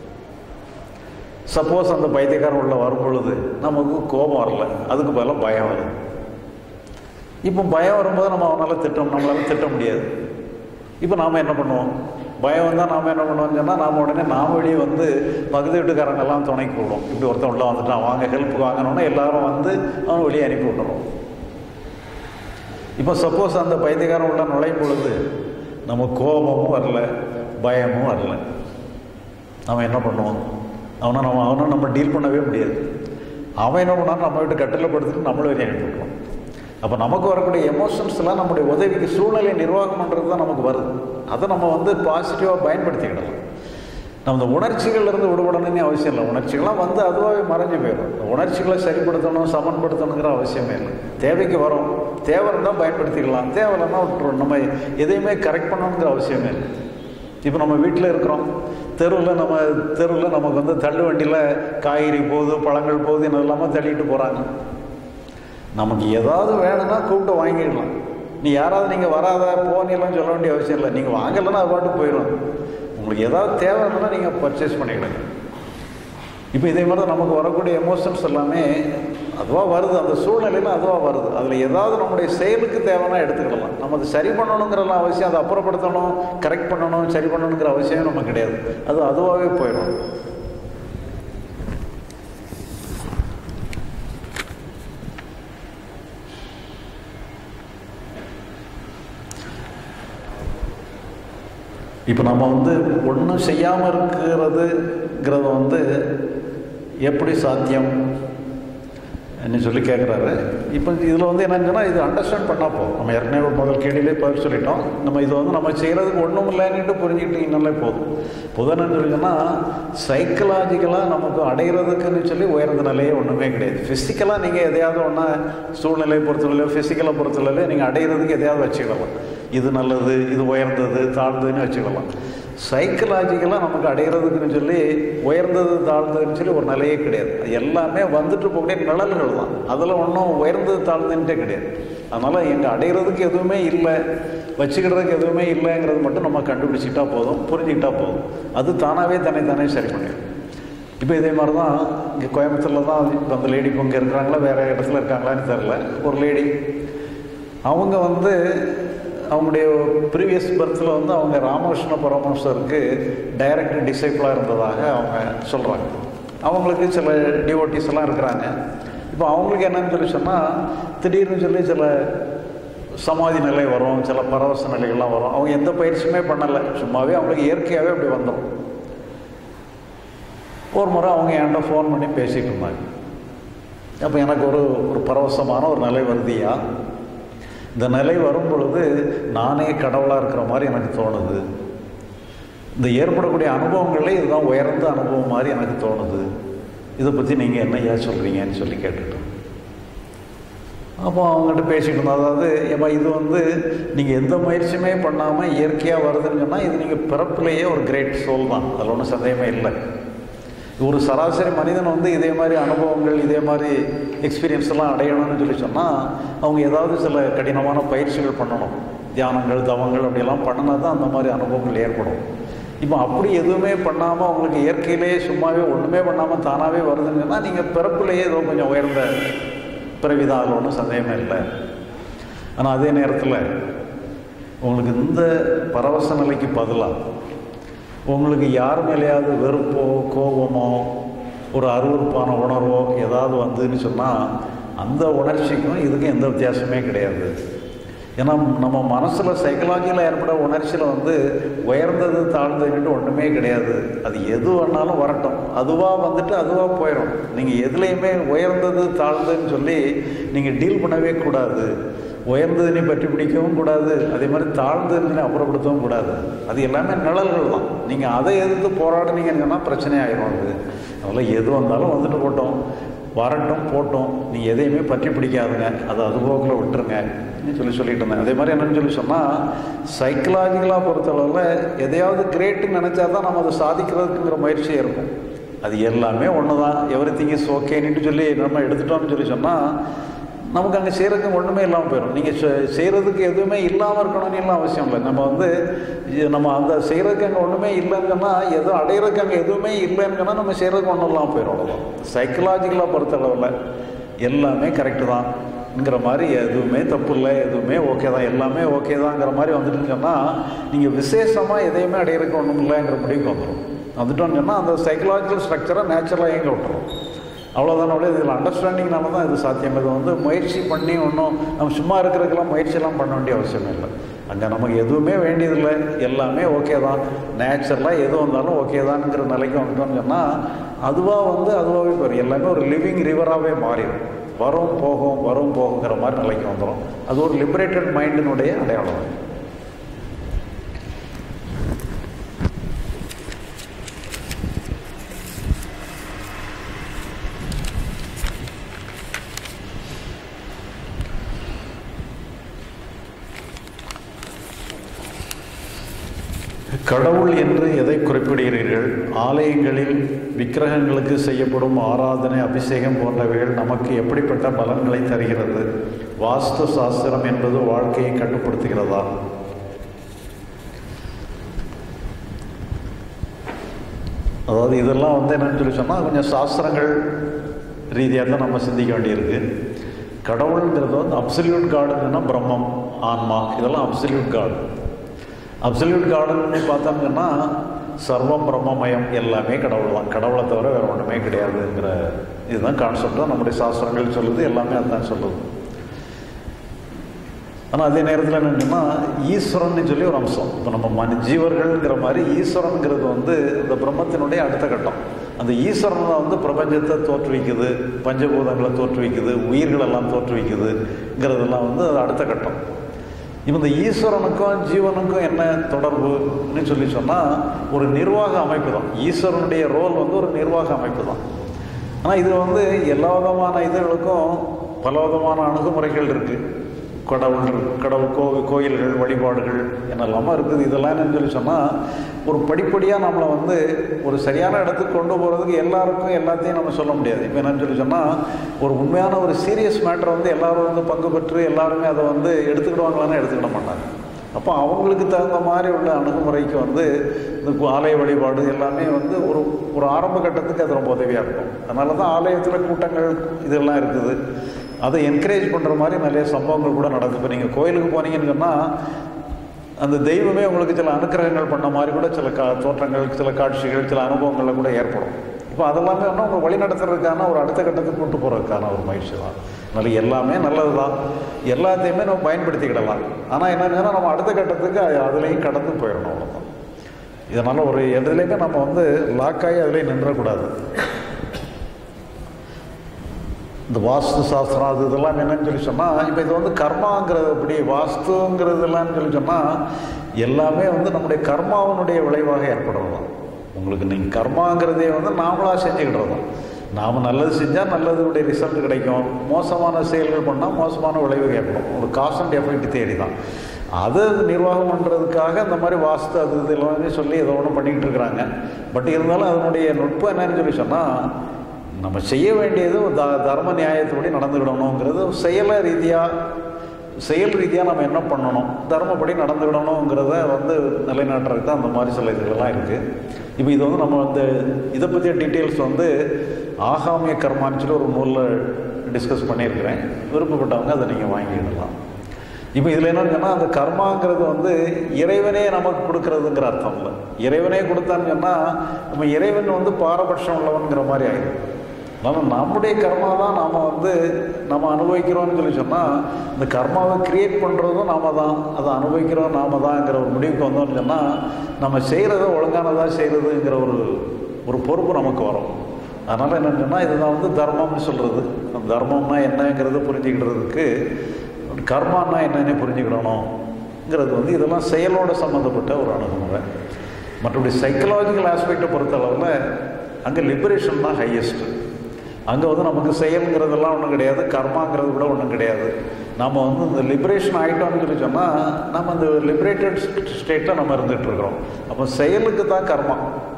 சப்போஸ் அந்த பைத்தியக்காரன் உள்ள வரும் பொழுது நமக்கு கோபம் வரல, அதுக்கு பதிலாக பயம் வருது. இப்போ பயம் வரும்போது நம்மளால் திட்ட முடியாது. இப்போ நாம் என்ன பண்ணுவோம், பயம் வந்தால் நாம் என்ன பண்ணுவோம்னு சொன்னால் நாம் உடனே நாம் வெளியே வந்து பக்கத்து வீட்டுக்காரங்கெல்லாம் துணைக்கு விடுவோம். இப்படி ஒருத்தன் உள்ள வந்துட்டான், வாங்க ஹெல்ப்புக்கு வாங்கணுன்னா எல்லாரும் வந்து அவன் வெளியே அனுப்பி விட்டுறோம். இப்போ சப்போஸ் அந்த பைத்தியக்காரன் உள்ள நுழையும் பொழுது நம்ம கோபமும் வரல, பயமும் வரல, நம்ம என்ன பண்ணுவோம், அவனை நம்ம டீல் பண்ணவே முடியாது. அவன் என்ன பண்ணாலும் நம்ம வீட்டு கட்டில் படுத்துட்டு நம்மளும் வெளியே அனுப்பி விட்டுருவோம். அப்போ நமக்கு வரக்கூடிய எமோஷன்ஸ்லாம் நம்முடைய உதவிக்கு சூழ்நிலை நிர்வாகம் பண்ணுறது தான் நமக்கு வருது. அதை நம்ம வந்து பாசிட்டிவாக பயன்படுத்திக்கிடலாம். நம்ம இந்த உணர்ச்சிகள்லேருந்து விடுபடணும்னு அவசியம் இல்லை. உணர்ச்சிகள்லாம் வந்து அதுவாகவே மறைஞ்சு போயிடும். உணர்ச்சிகளை சரிப்படுத்தணும், சமன்படுத்தணுங்கிற அவசியமே இல்லை. தேவைக்கு வரும், தேவை இருந்தால் பயன்படுத்திக்கலாம், தேவை இல்லைன்னா விட்டுரும். நம்ம எதையுமே கரெக்ட் பண்ணணுங்கிற அவசியமே இல்லை. இப்போ நம்ம வீட்டில் இருக்கிறோம், தெருவில் நமக்கு வந்து தள்ளு வண்டியில் காய்கறி போகுது, பழங்கள் போகுது, என்ன இல்லாமல் தள்ளிட்டு போகிறாங்க. நமக்கு ஏதாவது வேணும்னா கூப்பிட்டு வாங்கிடலாம். நீ யாராவது நீங்கள் வராத போனீங்களான்னு சொல்ல வேண்டிய அவசியம் இல்லை. நீங்கள் வாங்கலைன்னா அது பாட்டுக்கு போயிடும். உங்களுக்கு ஏதாவது தேவை இருந்ததுன்னா நீங்கள் பர்ச்சேஸ் பண்ணிக்கிடுங்க. இப்போ இதே மாதிரி தான் நமக்கு வரக்கூடிய எமோஷன்ஸ் எல்லாமே அதுவாக வருது, அந்த சூழ்நிலையில் அதுவாக வருது. அதில் ஏதாவது நம்முடைய செயலுக்கு தேவைன்னா எடுத்துக்கிடலாம். நம்ம அதை சரி பண்ணணுங்கிறலாம் அவசியம், அதை அப்புறப்படுத்தணும், கரெக்ட் பண்ணணும், சரி பண்ணணுங்கிற அவசியம் நமக்கு கிடையாது. அது அதுவாகவே போயிடும். இப்போ நம்ம வந்து ஒன்றும் செய்யாமல் இருக்கிறதுங்கிறத வந்து எப்படி சாத்தியம் என்ன சொல்லி கேட்குறாரு. இப்போ இதில் வந்து என்னன்னு சொன்னால் இது அண்டர்ஸ்டாண்ட் பண்ணால் போதும். நம்ம ஏற்கனவே முதல் கேள்வியிலே பதில் சொல்லிட்டோம். நம்ம இது வந்து நம்ம செய்கிறதுக்கு ஒன்றும் இல்லைன்னுட்டு புரிஞ்சுக்கிட்டீங்கன்னாலே போதும். என்னன்னு சொல்லிங்கன்னா சைக்கலாஜிக்கலாக நமக்கு அடைகிறதுக்குன்னு சொல்லி உயர்ந்த நிலையே ஒன்றுமே கிடையாது. ஃபிசிக்கலாக நீங்கள் எதையாவது ஒன்றா சூழ்நிலையை பொறுத்தவரையிலையோ ஃபிசிக்கலை பொறுத்தவரையிலையோ நீங்கள் அடைகிறதுக்கு எதையாவது வச்சுக்கிடலாம். இது நல்லது, இது உயர்ந்தது, தாழ்ந்ததுன்னு வச்சுக்கலாம். சைக்கலாஜிக்கலாக நமக்கு அடைகிறதுக்குன்னு சொல்லி உயர்ந்தது தாழ்ந்ததுன்னு சொல்லி ஒரு நிலையே கிடையாது. எல்லாமே வந்துட்டு போகக்கூடிய நிழல்கள் தான். அதில் ஒன்றும் உயர்ந்தது தாழ்ந்துன்ட்டே கிடையாது. அதனால் எங்கள் அடைகிறதுக்கு எதுவுமே இல்லை, வச்சுக்கிறதுக்கு எதுவுமே இல்லைங்கிறது மட்டும் நம்ம கண்டுபிடிச்சிக்கிட்டா போதும், புரிஞ்சுக்கிட்டா போதும். அது தானாகவே தன்னைத்தானே சரி பண்ணிடும். இப்போ இதே மாதிரி தான் இங்கே கோயம்புத்தூரில் தான் இப்போ அந்த லேடி இப்போ இங்கே இருக்கிறாங்களா வேறு இடத்துல இருக்காங்களான்னு தெரில. ஒரு லேடி அவங்க வந்து அவங்களுடைய ப்ரீவியஸ் பர்த்தில் வந்து அவங்க ராமகிருஷ்ண பரமஹம்சருக்கு டைரக்ட் டிசைபிளாக இருந்ததாக அவங்க சொல்கிறாங்க. அவங்களுக்கு சில டிவோட்டிஸ் எல்லாம் இருக்கிறாங்க. இப்போ அவங்களுக்கு என்னன்னு சொல்லி சொன்னால் திடீர்னு சொல்லி சில சமாதி நிலை வரும், சில பரவச நிலைகள்லாம் வரும். அவங்க எந்த பயிற்சியுமே பண்ணலை, சும்மாவே அவங்களுக்கு இயற்கையாகவே அப்படி வந்துடும். ஒரு முறை அவங்க என்கிட்ட ஃபோன் பண்ணி பேசிகிட்டு இருந்தாங்க. அப்போ எனக்கு ஒரு பரவசமான ஒரு நிலை வருதியா, இந்த நிலை வரும் பொழுது நானே கடவுளாக இருக்கிற மாதிரி எனக்கு தோணுது, இந்த ஏற்படக்கூடிய அனுபவங்களே இதுதான் உயர்ந்த அனுபவம் மாதிரி எனக்கு தோணுது, இதை பற்றி நீங்கள் என்னையா சொல்கிறீங்கன்னு சொல்லி கேட்டுட்டோம். அப்போ அவங்ககிட்ட பேசிகிட்டு இருந்தோம். அதாவது ஏப்பா இது வந்து நீங்கள் எந்த முயற்சியுமே பண்ணாமல் இயற்கையாக வருதுன்னு சொன்னால் இது நீங்கள் பிறப்பிலேயே ஒரு கிரேட் சோல் தான், அதில் ஒன்றும் சந்தேகமே இல்லை. ஒரு சராசரி மனிதன் வந்து இதே மாதிரி அனுபவங்கள் இதே மாதிரி எக்ஸ்பீரியன்ஸ் எல்லாம் அடையணும்னு சொல்லி சொன்னால் அவங்க ஏதாவது சில கடினமான பயிற்சிகள் பண்ணணும், தியானங்கள் தவங்கள் அப்படியெல்லாம் பண்ணினா தான் அந்த மாதிரி அனுபவங்கள் ஏற்படும். இப்போ அப்படி எதுவுமே பண்ணாமல் அவங்களுக்கு இயற்கையிலேயே சும்மாவே ஒன்றுமே பண்ணாமல் தானாகவே வருதுன்னு சொன்னால் நீங்கள் பிறப்புலேயே ஏதோ கொஞ்சம் உயர்ந்த பிறவிதான், அதில் ஒன்றும் சந்தேகமே இல்லை. ஆனால் அதே நேரத்தில் உங்களுக்கு இந்த பரவச நிலைக்கு பதிலாக உங்களுக்கு யார் மேலேயாவது வெறுப்போ கோபமோ ஒரு அருவருப்பான உணர்வோ ஏதாவது வந்துன்னு சொன்னால் அந்த உணர்ச்சிக்கும் இதுக்கும் எந்த வித்தியாசமே கிடையாது. ஏன்னா நம்ம மனசில் சைக்கலாஜியில் ஏற்பட உணர்ச்சியில் வந்து உயர்ந்தது தாழ்ந்ததுன்ட்டு ஒன்றுமே கிடையாது. அது எது வேணாலும் வரட்டும், அதுவாக வந்துட்டு அதுவாக போயிடும். நீங்கள் எதுலேயுமே உயர்ந்தது தாழ்ந்ததுன்னு சொல்லி நீங்கள் டீல் பண்ணவே கூடாது. உயர்ந்ததுன்னு பற்றி பிடிக்கவும் கூடாது, அதே மாதிரி தாழ்ந்ததுன்னு அப்புறப்படுத்தவும் கூடாது. அது எல்லாமே நிழல்கள் தான். நீங்கள் அதை எதிர்த்து போராடினீங்கன்னு சொன்னால் பிரச்சனை ஆகிடும். அது அதனால் எது வந்தாலும் வந்துட்டு போட்டோம், வரட்டும் போட்டோம், நீங்கள் எதையுமே பற்றி பிடிக்காதுங்க, அதை அதுபோக்கில் விட்டுருங்க சொல்லிட்டு இருந்தேன். அதே மாதிரி என்னன்னு சொல்லி சொன்னால் சைக்கலாஜிக்கலாக பொறுத்தளவில் எதையாவது கிரேட்டுன்னு நினச்சா தான் நம்ம அதை சாதிக்கிறதுக்குங்கிற முயற்சி இருக்கும். அது எல்லாமே ஒன்று தான், எவ்ரிதிங் இஸ் ஓகேன்னு சொல்லி நம்ம எடுத்துட்டோம்னு சொல்லி சொன்னால் நமக்கு அங்கே செய்கிறதுக்கு ஒன்றுமே இல்லாமல் போயிடும். நீங்கள் செய்கிறதுக்கு எதுவுமே இல்லாமல் இருக்கணும்னு எல்லாம் அவசியம் இல்லை. நம்ம வந்து நம்ம அந்த செய்கிறதுக்கு அங்கே ஒன்றுமே இல்லைன்னு சொன்னால் எதோ அடையிறதுக்கு அங்கே எதுவுமே இல்லைன்னு சொன்னால் நம்ம செய்கிறதுக்கு ஒன்றும் இல்லாமல் போயிடும். அவ்வளோதான். சைக்கலாஜிக்கலாக பொறுத்தளவில் எல்லாமே கரெக்டு தான்ங்கிற மாதிரி எதுவுமே தப்பு இல்லை, எதுவுமே ஓகே தான், எல்லாமே ஓகே தான்ங்கிற மாதிரி வந்துட்டுன்னு சொன்னால் நீங்கள் விசேஷமாக எதையுமே அடையிறதுக்கு ஒன்றும் இல்லைங்கிற முடிவுக்கு வந்துட்டோம்னு சொன்னால் அந்த சைக்கலாஜிக்கல் ஸ்ட்ரக்சரை நேச்சுரலாக இயங்க விட்டுரும். அவ்வளோதான விட இதில் அண்டர்ஸ்டாண்டிங்னால தான் இது சாத்தியம். இது வந்து முயற்சி பண்ணி ஒன்றும் நம்ம சும்மா இருக்கிறதுக்கெல்லாம் முயற்சியெல்லாம் பண்ண வேண்டிய அவசியமே இல்லை. அங்கே நமக்கு எதுவுமே வேண்டியதில்லை, எல்லாமே ஓகே தான், நேச்சுரலாக எது வந்தாலும் ஓகே தான்ங்கிற நிலைக்கு வந்துட்டோம்னு சொன்னால் அதுவாகவே போயிடும். எல்லாமே ஒரு லிவிங் ரிவராகவே மாறிடும். வரும் போகுங்கிற மாதிரி நிலைக்கு வந்துடும். அது ஒரு லிபரேட்டட் மைண்டினுடைய அடையாளம். கடவுள் என்று எதை குறிப்பிடுகிறீர்கள்? ஆலயங்களில் விக்கிரகங்களுக்கு செய்யப்படும் ஆராதனை, அபிஷேகம் போன்றவைகள் நமக்கு எப்படிப்பட்ட பலன்களை தருகிறது? வாஸ்து சாஸ்திரம் என்பது வாழ்க்கையை கட்டுப்படுத்துகிறதா? அதாவது இதெல்லாம் வந்து என்னன்னு சொல்லி சொன்னால் கொஞ்சம் சாஸ்திரங்கள் ரீதியாக தான் நம்ம சிந்திக்க வேண்டியிருக்கு. கடவுளுங்கிறது வந்து அப்சல்யூட் காடுன்னா பிரம்மம், ஆன்மா, இதெல்லாம் அப்சல்யூட் காடு. அப்சல்யூட் காடுன்னு பார்த்தோம்னா சர்வம் பிரம்மமயம், எல்லாமே கடவுள் தான், கடவுளை தவிர வேறு ஒன்றுமே கிடையாதுங்கிற இதுதான் கான்செப்ட் தான் நம்முடைய சாஸ்திரங்கள் சொல்லுது, எல்லாமே அதுதான் சொல்லுது. ஆனால் அதே நேரத்தில் என்னென்னா ஈஸ்வரன்னு சொல்லி ஒரு அம்சம். இப்போ நம்ம ஜீவர்கள்ங்கிற மாதிரி ஈஸ்வரனுங்கிறது வந்து இந்த பிரம்மத்தினுடைய அடுத்த கட்டம். அந்த ஈஸ்வரன் தான் வந்து பிரபஞ்சத்தை தோற்றுவிக்குது, பஞ்சபூதங்களை தோற்றுவிக்குது, உயிர்களெல்லாம் தோற்றுவிக்குதுங்கிறதெல்லாம் வந்து அது அடுத்த கட்டம். இப்போ இந்த ஈஸ்வரனுக்கும் ஜீவனுக்கும் என்ன தொடர்புன்னு சொல்லி சொன்னால் ஒரு நிர்வாக அமைப்பு தான். ஈஸ்வரனுடைய ரோல் வந்து ஒரு நிர்வாக அமைப்பு தான். ஆனால் இது வந்து எல்லா விதமான இதுகளுக்கும் பல விதமான அணுகுமுறைகள் இருக்குது. கடவுள் கோயில்கள், வழிபாடுகள் என்னெல்லாமா இருக்குது. இதெல்லாம் என்னன்னு சொல்லி சொன்னால் ஒரு படிப்படியாக நம்மளை வந்து ஒரு சரியான இடத்துக்கு கொண்டு போகிறதுக்கு எல்லாருக்கும் எல்லாத்தையும் நம்ம சொல்ல முடியாது. இப்போ என்னன்னு சொல்லி சொன்னால் ஒரு உண்மையான ஒரு சீரியஸ் மேட்டரை வந்து எல்லோரும் வந்து பங்கு பெற்று எல்லாருமே அதை வந்து எடுத்துக்கிடுவாங்களான்னு எடுத்துக்கிட மாட்டாங்க. அப்போ அவங்களுக்கு தகுந்த மாதிரி உள்ள அணுகுமுறைக்கு வந்து இந்த ஆலய வழிபாடு எல்லாமே வந்து ஒரு ஆரம்ப கட்டத்துக்கு அது ரொம்ப உதவியாக இருக்கும். அதனால தான் ஆலயத்தில் கூட்டங்கள் இதெல்லாம் இருக்குது. அதை என்கரேஜ் பண்ணுற மாதிரி நிறைய சம்பவங்கள் கூட நடக்குது. இப்போ நீங்கள் கோயிலுக்கு போனீங்கன்னு சொன்னால் அந்த தெய்வமே உங்களுக்கு சில அனுக்கிரகங்கள் பண்ண மாதிரி கூட சில தோற்றங்கள், சில காட்சிகள், சில அனுபவங்களில் கூட ஏற்படும். இப்போ அதெல்லாமே ஒன்றும் உங்களை வழி நடத்துறதுக்கான ஒரு அடுத்த கட்டத்துக்கு கொண்டு போகிறதுக்கான ஒரு முயற்சி தான். அதனால் எல்லாமே நல்லது தான், எல்லாத்தையுமே நம்ம பயன்படுத்திக்கிடலாம். ஆனால் என்னென்னா நம்ம அடுத்த கட்டத்துக்கு அதுலேயும் கடந்து போயிடணும், அவ்வளோதான். இதனால் ஒரு எதுலேயுமே நம்ம வந்து லாக்காகி அதுலேயும் நின்றக்கூடாது. இந்த வாஸ்து சாஸ்திரம் அது இதெல்லாம் என்னன்னு சொல்லி சொன்னால், இப்போ இது வந்து கர்மாங்கிறது அப்படி வாஸ்துங்கிறதுலான்னு சொல்லி சொன்னால் எல்லாமே வந்து நம்முடைய கர்மாவனுடைய விளைவாக ஏற்படுறது தான். உங்களுக்கு நீங்கள் கர்மாங்கிறதே வந்து நாமளாக செஞ்சுக்கிட்டது தான். நாம் நல்லது செஞ்சால் நல்லதுடைய ரிசல்ட் கிடைக்கும், மோசமான செயல்கள் பண்ணால் மோசமான விளைவு ஏற்படும். ஒரு காஸ் அண்ட் எஃபெக்ட் தேடி தான் அது நிர்வாகம் பண்ணுறதுக்காக இந்த மாதிரி வாஸ்து அது இது எல்லாமே சொல்லி ஏதோ ஒன்று பண்ணிக்கிட்டு இருக்கிறாங்க. பட் இருந்தாலும் அதனுடைய நுட்பம் என்னன்னு சொல்லி சொன்னால், நம்ம செய்ய வேண்டியது தர்ம நியாயத்தோடு நடந்துக்கிடணுங்கிறது செயல் ரீதியாக நம்ம என்ன பண்ணணும், தர்மப்படி நடந்துக்கிடணுங்கிறத வந்து நிலைநாட்டுறதுக்கு தான் அந்த மாதிரி சில இதுகளெல்லாம் இருக்குது. இப்போ இது வந்து நம்ம வந்து இதை பற்றிய டீட்டெயில்ஸ் வந்து ஆகாமிய கர்மான்னு சொல்லி ஒரு நூலில் டிஸ்கஸ் பண்ணியிருக்கிறேன். விருப்பப்பட்டவங்க அதை நீங்கள் வாங்கிடலாம். இப்போ இதில் என்னன்னு சொன்னால், அந்த கர்மாங்கிறது வந்து இறைவனே நமக்கு கொடுக்கறதுங்கிற அர்த்தம் இல்லை. இறைவனே கொடுத்தான்னு சொன்னால் நம்ம இறைவன் வந்து பாரபட்சம் உள்ளவனுங்கிற மாதிரி ஆகிடும். அதனால் நம்முடைய கர்மா தான் நம்ம அனுபவிக்கிறோம்னு சொல்லி சொன்னால், இந்த கர்மாவை கிரியேட் பண்ணுறதும் நாம தான், அதை அனுபவிக்கிறோம் நாம தான்ங்கிற ஒரு முடிவுக்கு வந்தோம்னு சொன்னால், நம்ம செய்கிறத ஒழுங்கானதாக செய்கிறதுங்கிற ஒரு பொறுப்பு நமக்கு வரும். அதனால் என்னென்னு சொன்னால், இதுதான் வந்து தர்மம்னு சொல்கிறது. தர்மம்னா என்னங்கிறத புரிஞ்சுக்கிடுறதுக்கு கர்மானா என்னென்ன புரிஞ்சுக்கிடணுங்கிறது வந்து இதெல்லாம் செயலோடு சம்மந்தப்பட்ட ஒரு அணுகுமுறை. மற்றபடி சைக்கலாஜிக்கல் ஆஸ்பெக்டை பொறுத்தளவில் அங்கே லிபரேஷன் தான் ஹையஸ்ட்டு. அங்கே வந்து நமக்கு செயலுங்கிறதெல்லாம் ஒன்றும் கிடையாது, கர்மாங்கிறது கூட ஒன்றும் கிடையாது. நம்ம வந்து இந்த லிபரேஷன் ஆகிட்டோம்னு சொல்லி சொன்னால் நம்ம இந்த லிபரேட்டட் ஸ்டேட்டில் நம்ம இருந்துகிட்ருக்குறோம். அப்போ செயலுக்கு தான் கர்மா.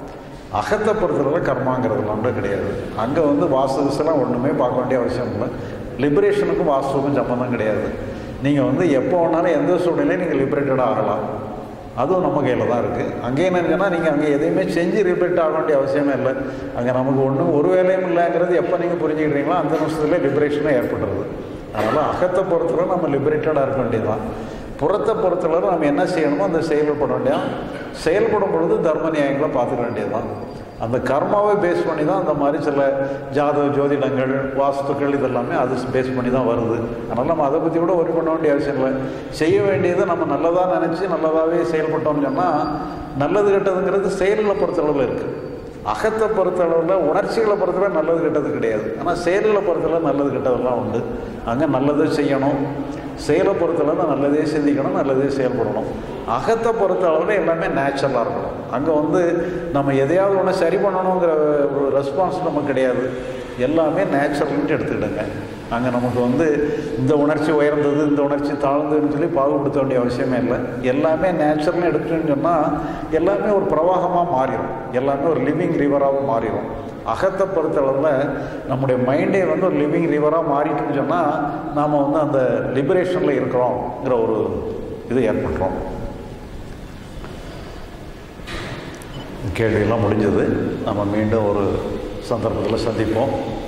அகத்தை பொறுத்தளவில் கர்மாங்கிறதுலாம் ஒன்றும் கிடையாது. அங்கே வந்து வாஸ்துவெல்லாம் ஒன்றுமே பார்க்க வேண்டிய அவசியம் இல்லை. லிபரேஷனுக்கும் வாஸ்துவுக்கும் சம்மந்தம் கிடையாது. நீங்கள் வந்து எப்போ வேணாலும் எந்த சூழ்நிலையும் நீங்கள் லிபரேட்டடாக ஆகலாம். அதுவும் நம்ம கையில் தான் இருக்குது. அங்கே என்னன்னா, நீங்கள் அங்கே எதையுமே செஞ்சு லிபரேட் ஆக வேண்டிய அவசியமே இல்லை. அங்கே நமக்கு ஒன்றும் ஒரு வேலையும் இல்லைங்கிறது எப்போ நீங்கள் புரிஞ்சுக்கிட்டீங்களோ அந்த நிமிஷத்துலேயே லிபரேஷனே ஏற்படுறது. அதனால் அகத்தை பொறுத்தவரை நம்ம லிபரேட்டடாக இருக்க வேண்டியது தான். புறத்தை பொறுத்தளவு நம்ம என்ன செய்யணுமோ அந்த செயல்பட வேண்டியதான். செயல்படும் பொழுது தர்ம நியாயங்களை பார்த்துக்க வேண்டியது தான். அந்த கர்மாவை பேஸ் பண்ணி தான் அந்த மாதிரி சில ஜோதிடங்கள் வாஸ்துக்கள் இதெல்லாமே அது பேஸ் பண்ணி தான் வருது. அதனால் நம்ம அதை பற்றி கூட ஒரி பண்ண வேண்டிய அவசியம் இல்லை. செய்ய வேண்டியதை நம்ம நல்லதாக நினச்சி நல்லதாகவே செயல்பட்டோம்னு சொன்னால், நல்லது கெட்டதுங்கிறது செயல்களை பொறுத்தளவில் இருக்குது. அகத்தை பொறுத்தளவில் உணர்ச்சிகளை பொறுத்தளவு நல்லது கெட்டது கிடையாது. ஆனால் செயல்களை பொறுத்தளவு நல்லது கெட்டதெல்லாம் உண்டு. அங்கே நல்லதை செய்யணும், செயலை பொறுத்தளவு நல்லதே சிந்திக்கணும், நல்லதே செயல்படணும். அகத்தை பொறுத்த அளவில் எல்லாமே நேச்சுரலாக இருக்கணும். அங்கே வந்து நம்ம எதையாவது ஒன்று சரி பண்ணணுங்கிற ஒரு ரெஸ்பான்ஸ் நமக்கு கிடையாது. எல்லாமே நேச்சுரல்ன்ட்டு எடுத்துக்கிடுங்க. அங்கே நமக்கு வந்து இந்த உணர்ச்சி உயர்ந்தது இந்த உணர்ச்சி தாழ்ந்ததுன்னு சொல்லி பாகுபடுத்த வேண்டிய அவசியமே இல்லை. எல்லாமே நேச்சுரல்னு எடுத்துன்னு சொன்னால் எல்லாமே ஒரு பிரவாகமாக மாறிடும், எல்லாமே ஒரு லிவிங் ரிவராக மாறிடும். அகத்தை பொறுத்தளவில் நம்முடைய மைண்டே வந்து ஒரு லிவிங் ரிவராக மாறிட்டுன்னு சொன்னால் நாம் வந்து அந்த லிபரேஷனில் இருக்கிறோங்கிற ஒரு இது ஏற்பட்டுரும். கேள்வியெல்லாம் முடிஞ்சது. நம்ம மீண்டும் ஒரு சந்தர்ப்பத்தில் சந்திப்போம்.